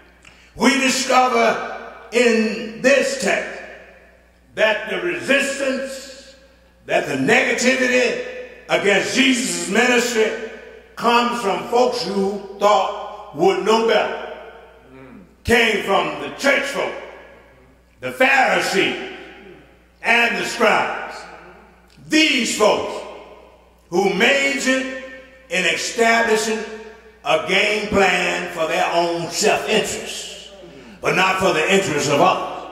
we discover in this text that the resistance, that the negativity against Jesus' ministry comes from folks who thought would know better. Came from the church folk, the Pharisees, and the scribes. These folks who majored in establishing a game plan for their own self-interest, but not for the interest of others.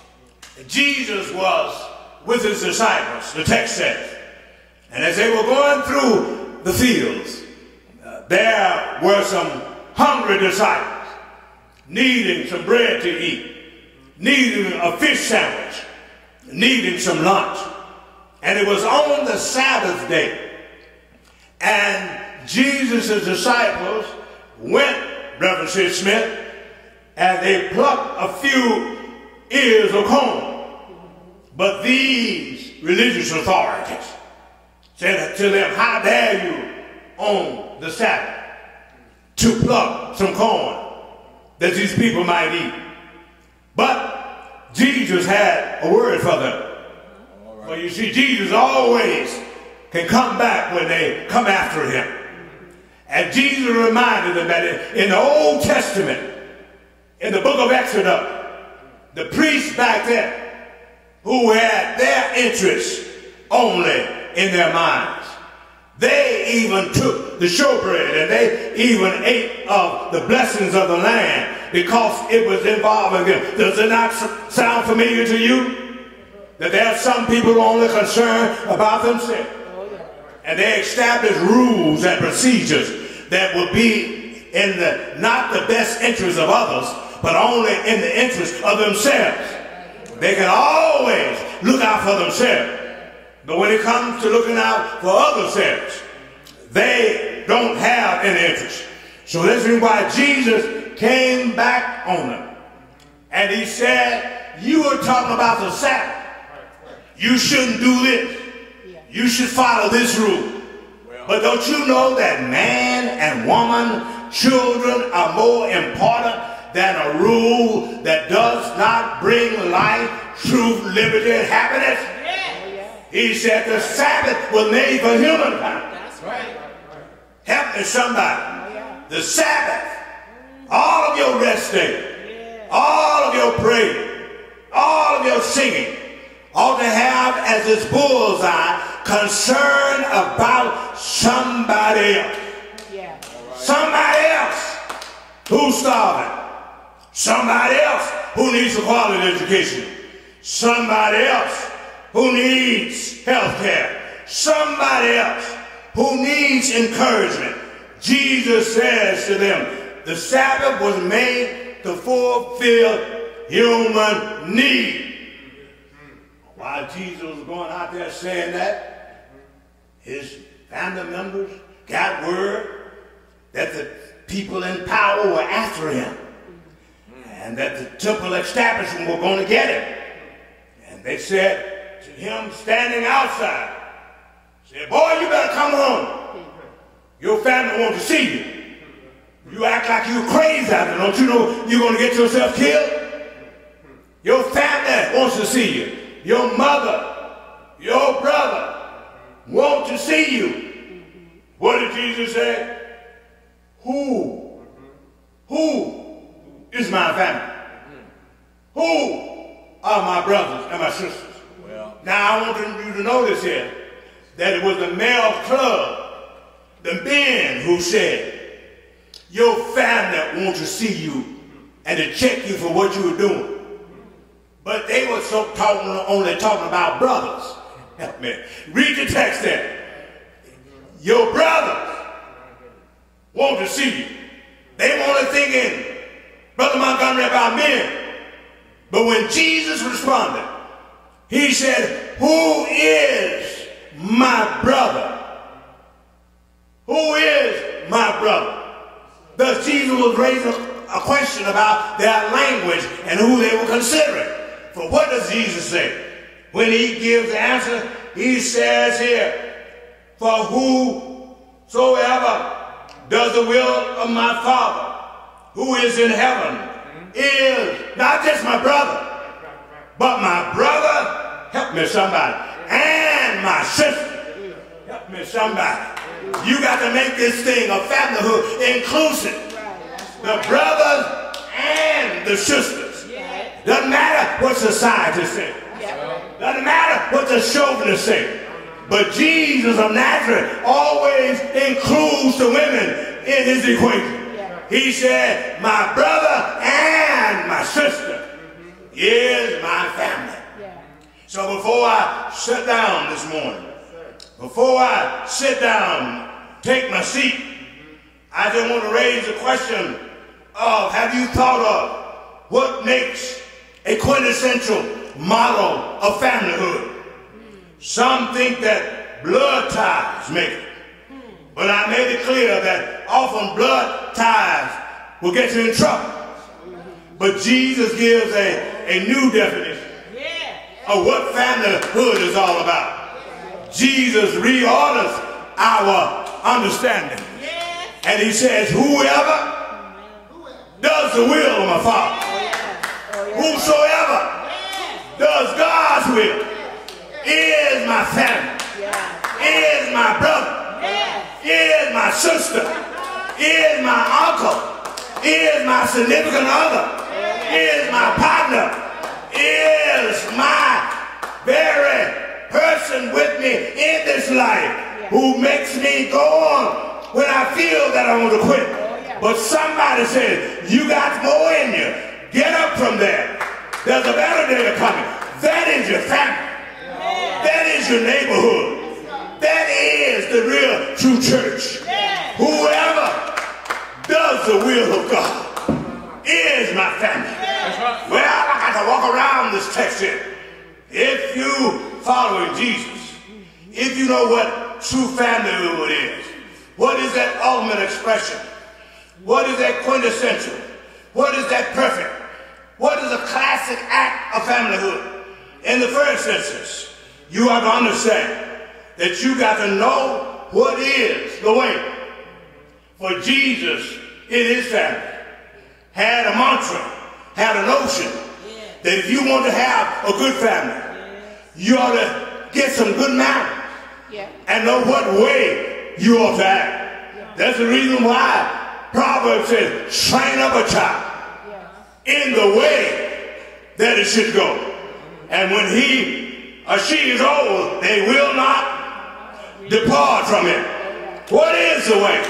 Jesus was with his disciples, the text says, and as they were going through the fields, uh, there were some hungry disciples needing some bread to eat, needing a fish sandwich, needing some lunch. And it was on the Sabbath day. And Jesus' disciples went, Reverend Sid Smith, and they plucked a few ears of corn. But these religious authorities said to them, how dare you on the Sabbath to pluck some corn that these people might eat? But Jesus had a word for them. Right. For you see, Jesus always can come back when they come after him. And Jesus reminded them that in the Old Testament, in the book of Exodus, the priests back then, who had their interests only in their minds, they even took the showbread and they even ate of the blessings of the land because it was involving them. Does it not sound familiar to you? That there are some people only concerned about themselves. And they established rules and procedures that would be in the, not the best interest of others, but only in the interest of themselves. They can always look out for themselves. But when it comes to looking out for others, they don't have any interest. So this is why Jesus came back on them. And he said, you were talking about the Sabbath. You shouldn't do this. You should follow this rule. But don't you know that man and woman, children are more important than a rule that does not bring life, truth, liberty, and happiness? He said the Sabbath was made for humankind. That's right. Help me somebody. The Sabbath, all of your resting, all of your praying, all of your singing, ought to have as its bullseye concern about somebody else. Yeah. Somebody else who's starving. Somebody else who needs a quality education. Somebody else who needs health care. Somebody else who needs encouragement. Jesus says to them, the Sabbath was made to fulfill human need. While Jesus was going out there saying that, his family members got word that the people in power were after him and that the temple establishment were going to get him. And they said to him standing outside, said, boy, you better come home. Your family wants to see you. You act like you're crazy out there. Don't you know you're going to get yourself killed? Your family wants to see you. Your mother, your brother want to see you. What did Jesus say? Who? Who is my family? Who are my brothers and my sisters? Well, now I want you to notice here that it was the male club, the men who said, your family wants to see you and to check you for what you were doing. But they were so talking, only talking about brothers. Help me. Read the text there. Your brothers want to see you. They want to think in Brother Montgomery about men. But when Jesus responded, he said, who is my brother? Who is my brother? Thus Jesus was raising a question about their language and who they were considering. For what does Jesus say? When he gives the answer, he says here, for whosoever does the will of my Father who is in heaven is not just my brother, but my brother, help me somebody, and my sister, help me somebody. You got to make this thing a familyhood inclusive. The brothers and the sisters. Doesn't matter what society says. Doesn't matter what the chauvinists say. But Jesus of Nazareth always includes the women in his equation. He said, my brother and my sister is my family. So before I sit down this morning, before I sit down, take my seat, I just want to raise the question of, have you thought of what makes a quintessential model of familyhood? Some think that blood ties make it. But I made it clear that often blood ties will get you in trouble. But Jesus gives a, a new definition of what familyhood is all about. Jesus reorders our understanding. And he says, whoever does the will of my Father, whosoever does God's will, is my family, is my brother, is my sister, is my uncle, is my significant other, is my partner, is my very person with me in this life who makes me go on when I feel that I want to quit. But somebody says, you got more in you. Get up from there. There's a better day coming. That is your family. That is your neighborhood. That is the real true church. Whoever does the will of God is my family. Well, I got to walk around this text here. If you following Jesus, if you know what true familyhood is, what is that ultimate expression? What is that quintessential? What is that perfect? What is a classic act of familyhood? In the first instance, you have to understand that you got to know what is the way. For Jesus in his family had a mantra, had a notion that if you want to have a good family, you ought to get some good manners and know what way you ought to act. That's the reason why Proverbs says, train up a child in the way that it should go. And when he or she is old, they will not depart from it. What is the way?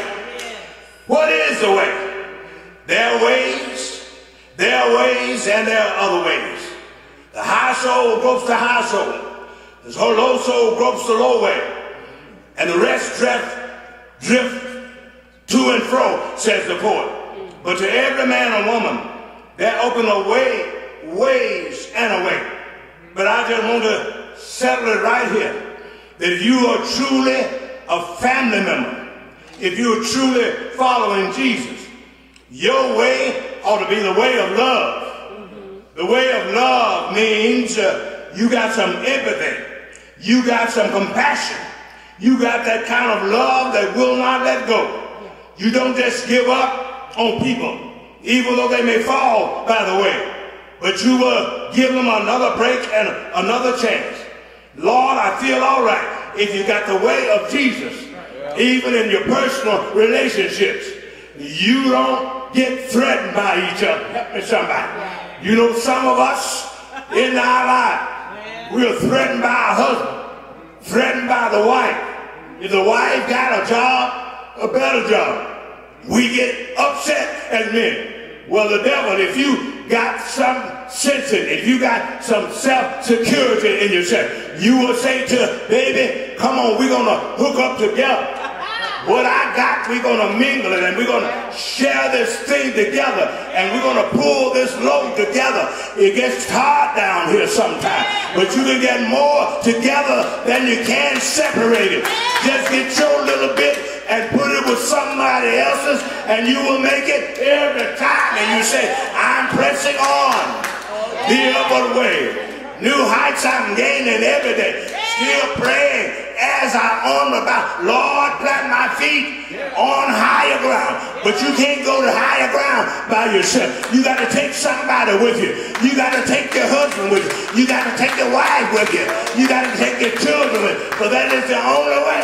What is the way? There are ways, there are ways, and there are other ways. The high soul gropes the high soul. The low soul gropes the low way. And the rest drift, drift to and fro, says the poet. But to every man and woman, there open a way, ways and a way. But I just want to settle it right here, that if you are truly a family member, if you are truly following Jesus, your way ought to be the way of love. The way of love means uh, you got some empathy, you got some compassion, you got that kind of love that will not let go. You don't just give up on people, even though they may fall by the way, but you will give them another break and another chance. Lord, I feel all right if you got the way of Jesus, even in your personal relationships. You don't get threatened by each other. Help me somebody. You know, some of us in our life, we're threatened by our husband, threatened by the wife. If the wife got a job, a better job, we get upset as men. Well, the devil, if you got some sense in it, if you got some self-security in yourself, you will say to baby, come on, we're going to hook up together. What I got, we're going to mingle it, and we're going to share this thing together, and we're going to pull this load together. It gets hard down here sometimes, but you can get more together than you can separate it. Just get your little bit and put it with somebody else's, and you will make it every time. And you say, I'm pressing on the upward way. New heights I'm gaining every day. Still praying as I on about, Lord, plant my feet on higher ground. But you can't go to higher ground by yourself. You got to take somebody with you. You got to take your husband with you. You got to take your wife with you. You got to take your children with you. But that is the only way.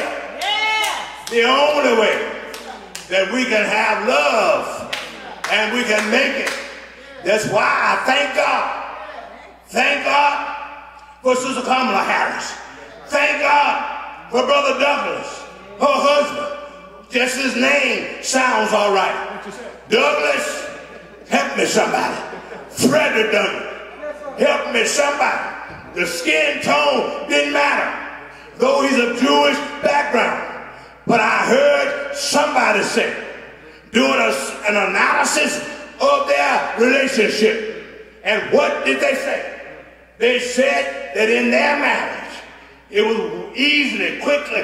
The only way that we can have love and we can make it. That's why I thank God. Thank God for Sister Kamala Harris. Thank God for Brother Douglas, her husband. Just his name sounds all right. Douglas, help me somebody. Frederick Douglas, help me somebody. The skin tone didn't matter, though he's of Jewish background. But I heard somebody say, doing a, an analysis of their relationship. And what did they say? They said that in their marriage, it was easily, quickly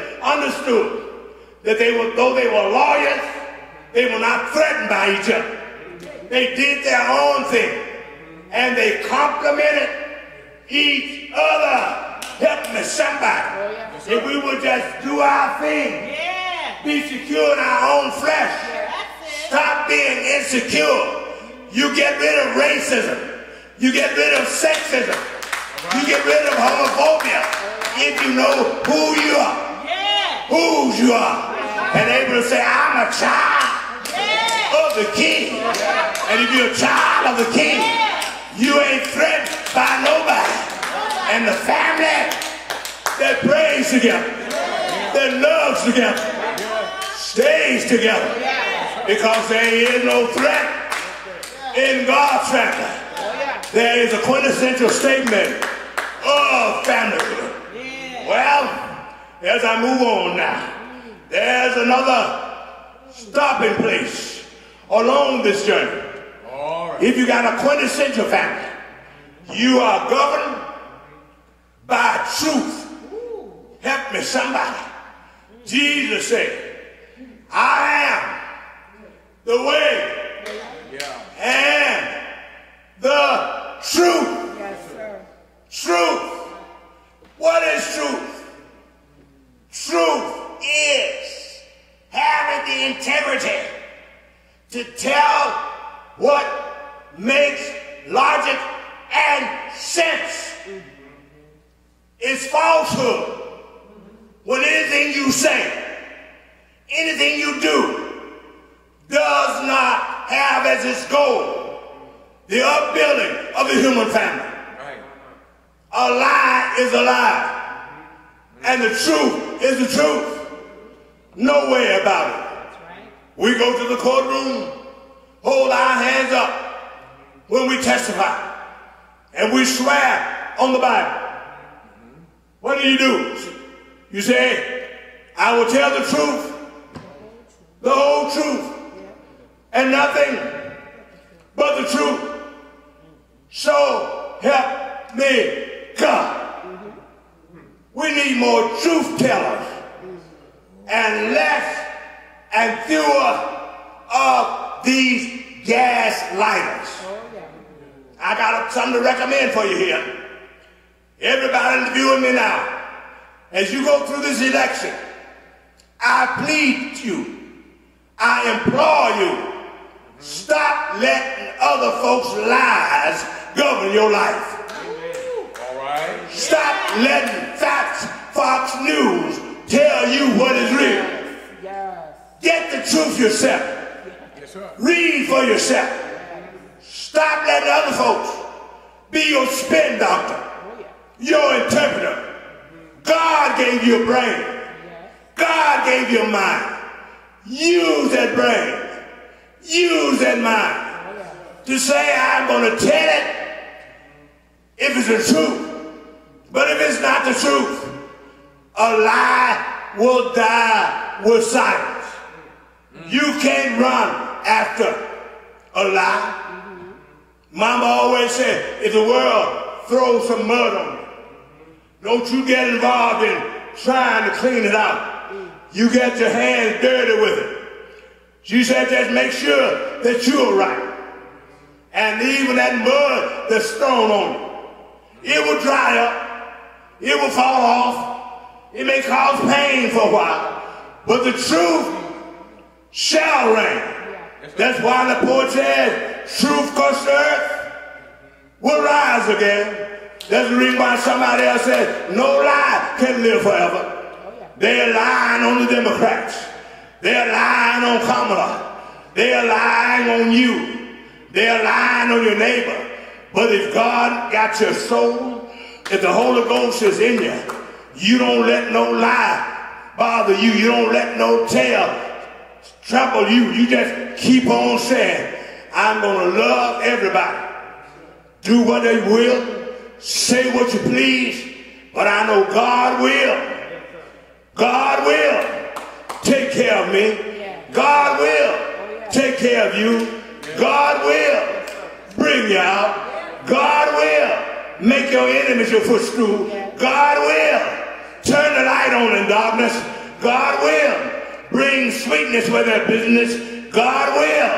understood that they were, though they were lawyers, they were not threatened by each other. They did their own thing. And they complimented each other. Help me, somebody. Oh, yeah. If we would just do our thing, Yeah. be secure in our own flesh, That's it. stop being insecure. You get rid of racism. You get rid of sexism. You get rid of homophobia. If you know who you are, Yeah. whose you are, and able to say, I'm a child Yeah. of the King. And if you're a child of the King, you ain't threatened by nobody. And the family that prays together, that loves together, stays together, because there is no threat in God's family. There is a quintessential statement of family. Well, as I move on now, there's another stopping place along this journey. If you got a quintessential family, you are governed by truth. Help me, somebody. Jesus said, I am the way and the truth. Yes, sir. Truth. What is truth? Truth is having the integrity to tell what makes logic and sense. It's falsehood when anything you say, anything you do, does not have as its goal the upbuilding of the human family. A lie is a lie, and the truth is the truth. No way about it. We go to the courtroom, hold our hands up when we testify, and we swear on the Bible. What do you do? You say, I will tell the truth, the whole truth, and nothing but the truth. So help me God. We need more truth tellers and less and fewer of these gas lighters. I got something to recommend for you here. Everybody interviewing me now, as you go through this election, I plead to you, I implore you, stop letting other folks' lies govern your life. Stop letting Fox, Fox News tell you what is real. Yes. Get the truth yourself. Yes, sir. Read for yourself. Stop letting other folks be your spin doctor, your interpreter. God gave you a brain. God gave you a mind. Use that brain. Use that mind to say, I'm going to tell it if it's the truth. But if it's not the truth, a lie will die with silence. You can't run after a lie. Mama always said, if the world throws some mud on you, don't you get involved in trying to clean it out. You get your hands dirty with it. She said, just make sure that you're right. And even that mud that's thrown on you, it will dry up. It will fall off. It may cause pain for a while, but the truth shall reign. That's why the poet says, truth cuts the earth will rise again. That's the reason why somebody else said, no lie can live forever. They're lying on the Democrats. They're lying on Kamala. They're lying on you. They're lying on your neighbor. But if God got your soul, if the Holy Ghost is in you, you don't let no lie bother you. You don't let no tale trouble you. You just keep on saying, I'm going to love everybody. Do what they will. Say what you please. But I know God will. God will take care of me. God will take care of you. God will bring you out. God will make your enemies your footstool. God will turn the light on in darkness. God will bring sweetness where there's business. God will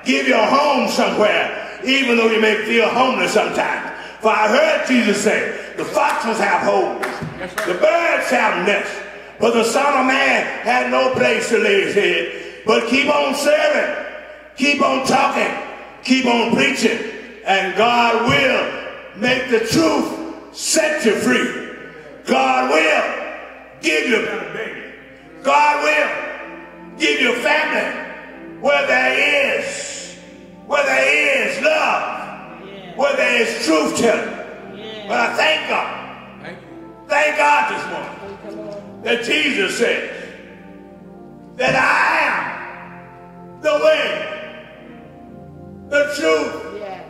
give you a home somewhere, even though you may feel homeless sometimes. For I heard Jesus say, the foxes have holes, the birds have nests, but the Son of Man had no place to lay his head. But keep on serving, keep on talking, keep on preaching, and God will make the truth set you free. God will give you a better baby. God will give you a family where there is, where there is love, yeah. where there is truth telling. Yeah. But I thank God, thank, thank God this morning that Jesus said that I am the way, the truth, yes.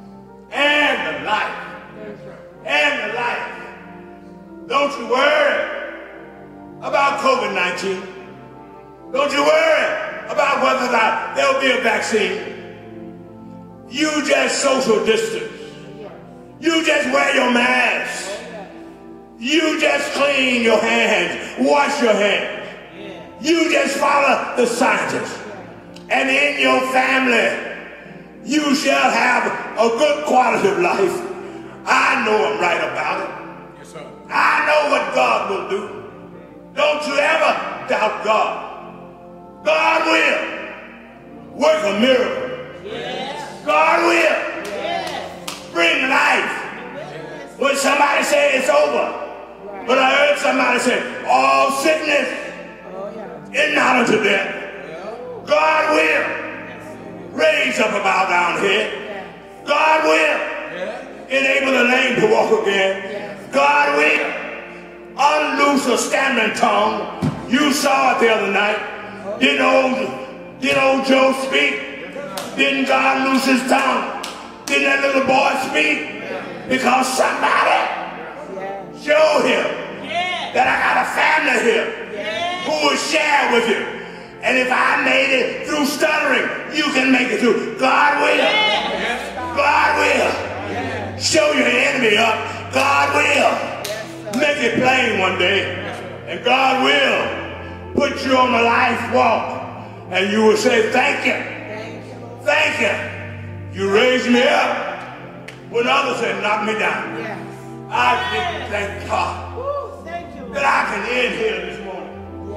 and the life, and the life. Don't you worry about COVID nineteen. Don't you worry about whether or not there'll be a vaccine. You just social distance. You just wear your mask. You just clean your hands. Wash your hands. You just follow the scientists. And in your family, you shall have a good quality of life. I know I'm right about it. I know what God will do. Don't you ever doubt God. God will work a miracle. Yes. God will yes. bring life. When somebody say it's over, right. but I heard somebody say, all sickness oh, yeah. is not unto death. Yeah. God will yes. raise up a bow down head. Yes. God will yes. enable the lame to walk again. Yes. God will unloose a stammering tongue. You saw it the other night. Didn't old, didn't old Joe speak? Didn't God loose his tongue? Didn't that little boy speak? Because somebody showed him that I got a family here who will share with you. And if I made it through stuttering, you can make it through. God will. God will show your enemy up. God will make it plain one day, and God will put you on the life walk, and you will say, thank you, thank you. You raised me up when others had knocked me down. I think, thank God that I can end here this morning.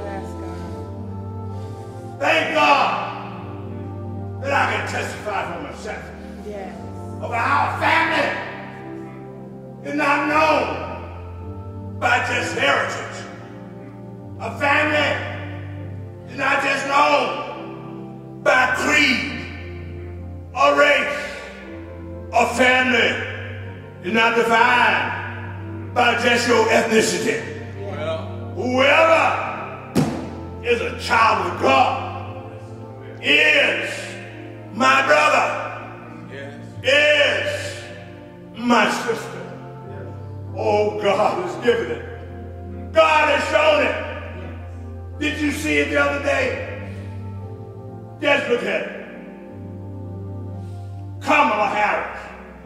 Thank God that I can testify for myself of our family is not known by just heritage. A family is not just known by creed or race. A family is not defined by just your ethnicity. Well, whoever is a child of God is my brother, is my sister. Oh, God has given it. God has shown it. Did you see it the other day? Just look at it. Kamala Harris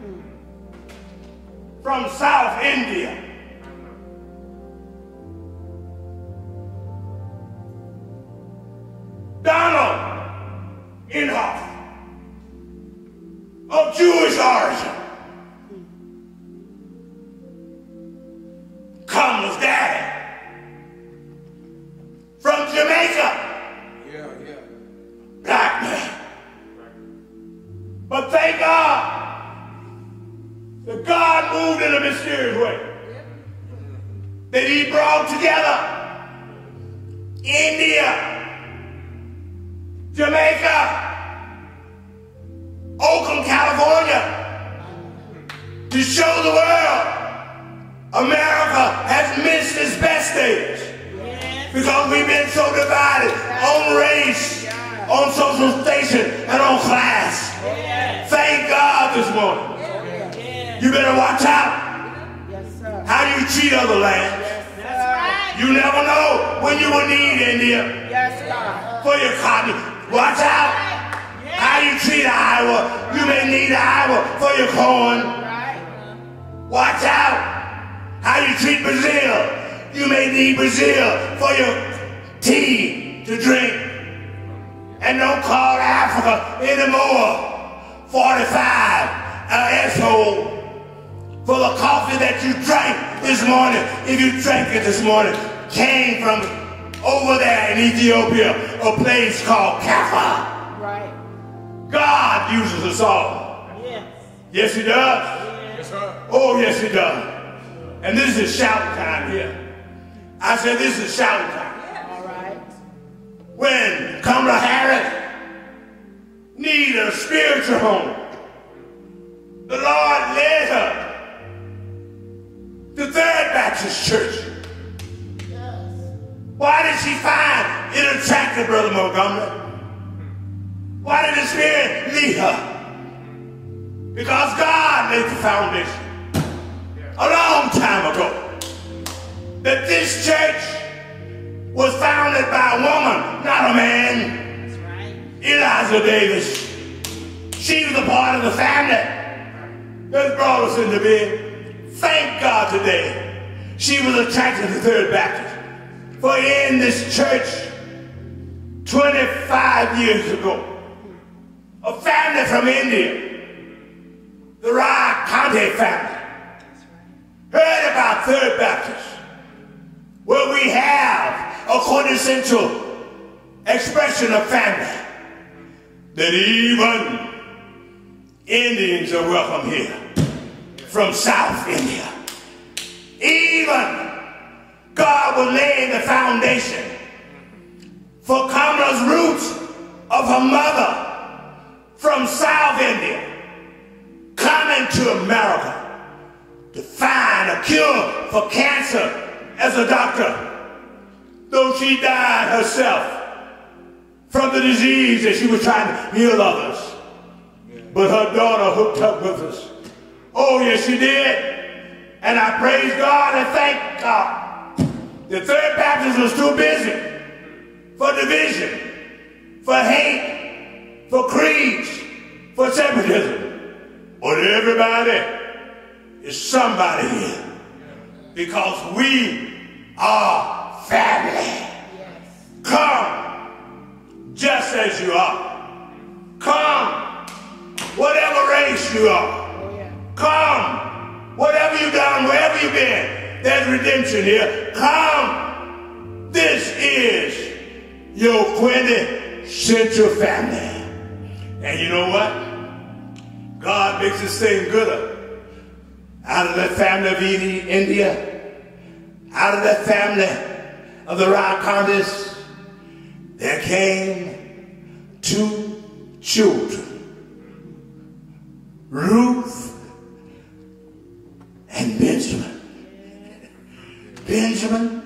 from South India. Donald Inhofe of Jewish origin. Kamala's daddy from Jamaica. Yeah, yeah. Black man. But thank God that God moved in a mysterious way. That he brought together India, Jamaica, Oakland, California, to show the world America has missed its best days because we've been so divided on race, on social station, and on class. Thank God this morning. You better watch out how you treat other lands. You never know when you will need India for your cotton. Watch out how you treat Iowa. You may need Iowa for your corn. Watch out how you treat Brazil. You may need Brazil for your tea to drink. and don't call Africa anymore. forty-five, an asshole. For the coffee that you drank this morning, if you drank it this morning, came from over there in Ethiopia, a place called Kaffa. Right. God uses us all. Yes. Yes, he does. Yes, sir. Oh, yes, he does. And this is shouting time here. I said this is shouting time. All right. When Kamala Harris needed a spiritual home, the Lord led her to Third Baptist Church. Why did she find it attractive, Brother Montgomery? Why did the Spirit lead her? Because God laid the foundation a long time ago that this church was founded by a woman, not a man. That's right. Eliza Davis. She was a part of the family that brought us into being. Thank God today she was attracted to Third Baptist. For in this church twenty-five years ago, a family from India, the Rai County family, heard about Third Baptist, where we have a quintessential expression of family that even Indians are welcome here from South India. Even God was laying the foundation for Kamala's roots of her mother from South India coming to America to find a cure for cancer as a doctor, though she died herself from the disease that she was trying to heal others. But her daughter hooked up with us. Oh, yes, she did. And I praise God and thank God. The Third Baptist was too busy for division, for hate, for creeds, for separatism. But everybody is somebody here because we are family. Come just as you are. Come whatever race you are. Come whatever you've done, wherever you've been. There's redemption here. Come. This is your quintessential family. And you know what? God makes this thing gooder. Out of that family of India, out of that family of the Rai Counties, there came two children, Ruth and Benjamin. Benjamin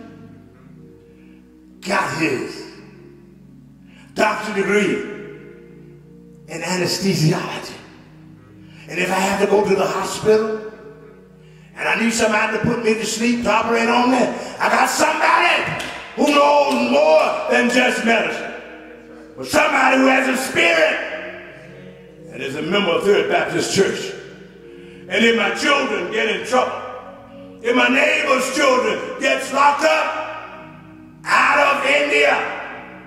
got his doctorate degree in anesthesiology. And if I have to go to the hospital and I need somebody to put me to sleep to operate on me, I got somebody who knows more than just medicine. But somebody who has a spirit and is a member of Third Baptist Church. And if my children get in trouble, if my neighbor's children gets locked up, out of India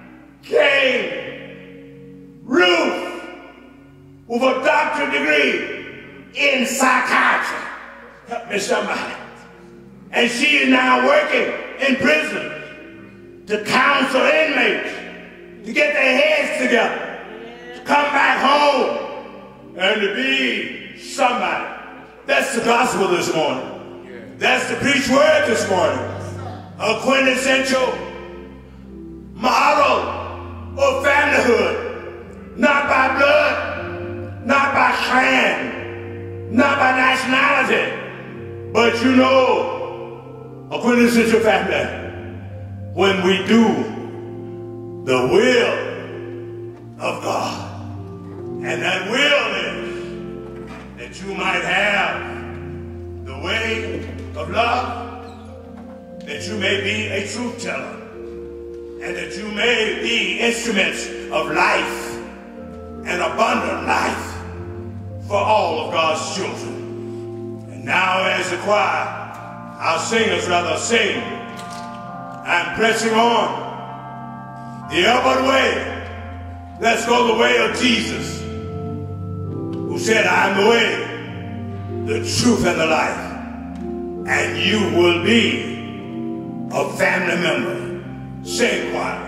came Ruth with a doctorate degree in psychiatry. Help me somebody. And she is now working in prison to counsel inmates to get their heads together, to come back home and to be somebody. That's the gospel this morning. That's the preached word this morning. A quintessential model of familyhood. Not by blood, not by clan, not by nationality, but you know, a quintessential family. When we do the will of God. And that will is that you might have the way of love, that you may be a truth teller, and that you may be instruments of life and abundant life for all of God's children. And now as the choir, our singers rather sing, I'm pressing on the upward way Let's go the way of Jesus, who said, I am the way, the truth, and the life. And you will be a family member. Sing, choir.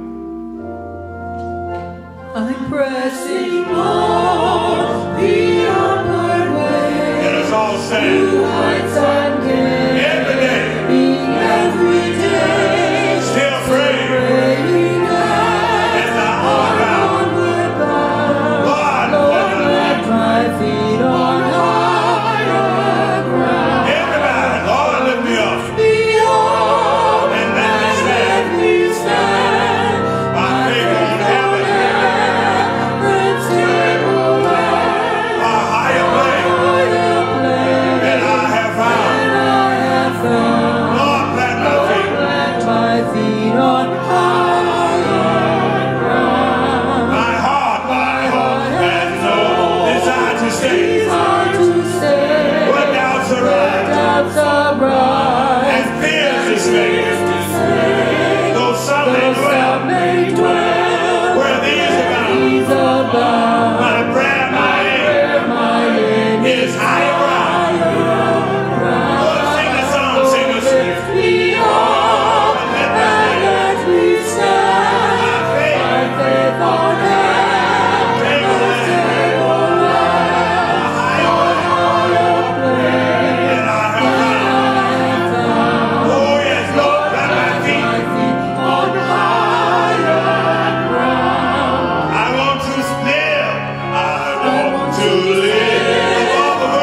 I'm pressing on the upward way. Let us all sing. New heights I'm gaining. Every day. Every day. Still praying. Praying as I onward bound. Lord, Lord, let my feet on higher ground. everybody, Lord, lift me up. Be up And let me stand. let me stand. My faith on heaven. Heaven's tableland. A higher plane Higher place than I have found. than I have found. Lord, plant my feet. Plant my feet on higher ground. My heart, my heart has no desire to stay. Desire to stay. What doubts arise Doubts arise. and fears dismay. Though some may Though dwell some may dwell where these abound, these abound. my prayer, my aim Where my end is higher ground. Lord, sing the song, sing the song. lift me up and let me stand. My faith, My faith on heaven's tableland, tableland. a higher Higher place than I have found. than I have found. Oh yes, Lord, plant my feet. My feet on higher ground. I want to live. I want to live above the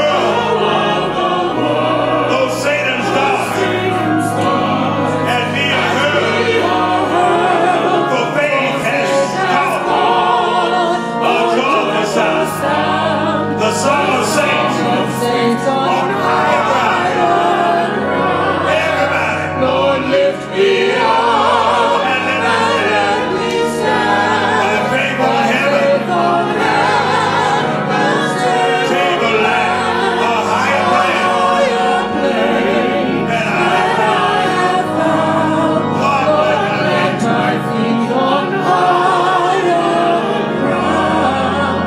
world. Though Satan's darts and be unheard, for faith has called a joyful sound. The song of saints Saints on on higher ground. Everybody, Lord, lift me up and let us and let me stand. by faith on heaven, Faith on heaven's tableland, a higher plan higher place than I have than I have found. Lord, Lord, let let my feet on higher ground.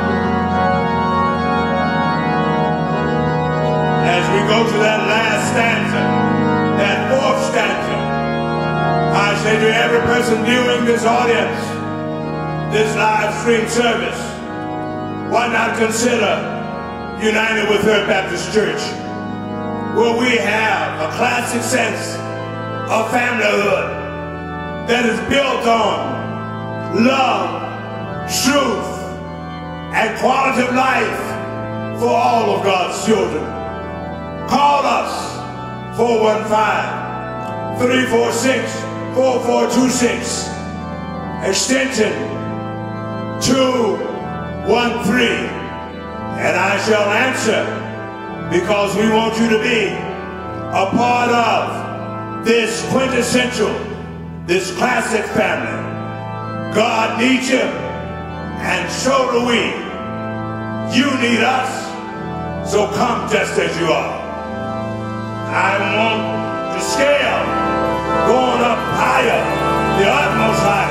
As we go to that last stanza, that fourth stanza, I say to every person viewing this audience, this live stream service, why not consider uniting with Third Baptist Church, where we have a classic sense of familyhood that is built on love, truth, and quality of life for all of God's children. Call us four one five, three four six, four four two six, extension two one three, and I shall answer, because we want you to be a part of this quintessential, this classic family. God needs you, and so do we. You need us, so come just as you are. I want to scale, going up higher, the utmost height.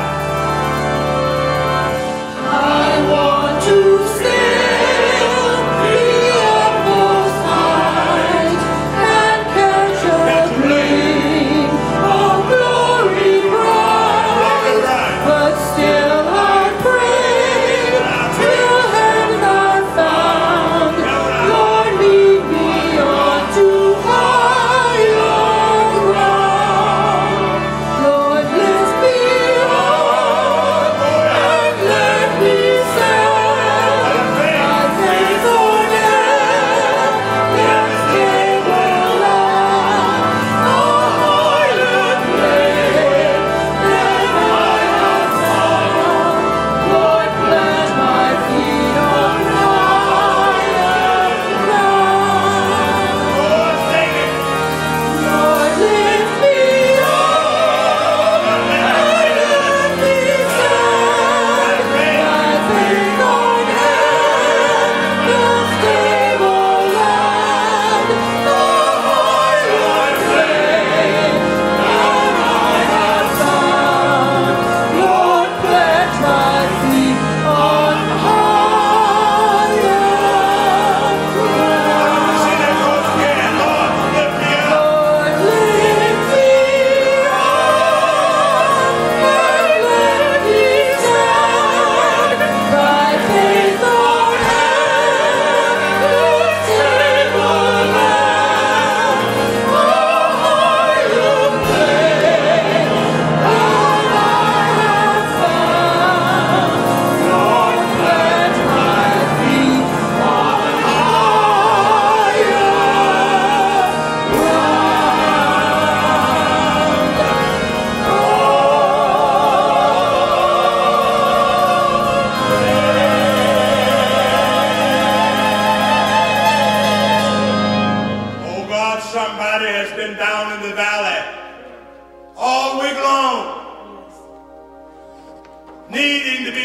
I want to scale the utmost height and catch a gleam of glory bright. Glory bright. But still I pray till heaven I found. Lord, lead me on to higher ground. Lord, lift me up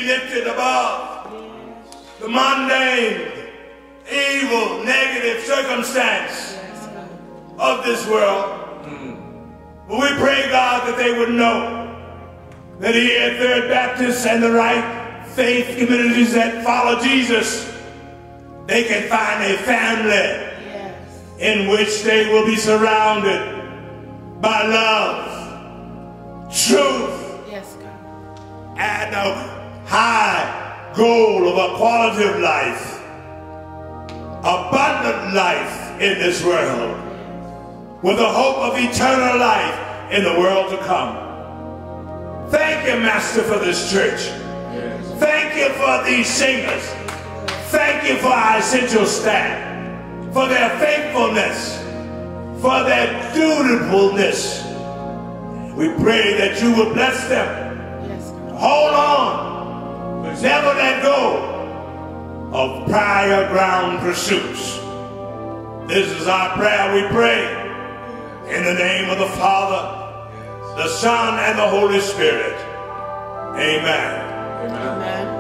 lifted above the mundane, evil, negative circumstance of this world. But we pray, God, that they would know that here at Third Baptist and the right faith communities that follow Jesus, they can find a family in which they will be surrounded by love, truth, yes, God, and a high goal of a quality of life, abundant life in this world, with a hope of eternal life in the world to come. Thank you, Master, for this church. Yes. Thank you for these singers. Thank you for our essential staff, for their faithfulness, for their dutifulness. We pray that you will bless them. yes, God, Hold on. Never let go of prior ground pursuits. This is our prayer, we pray. In the name of the Father, the Son, and the Holy Spirit. Amen. amen.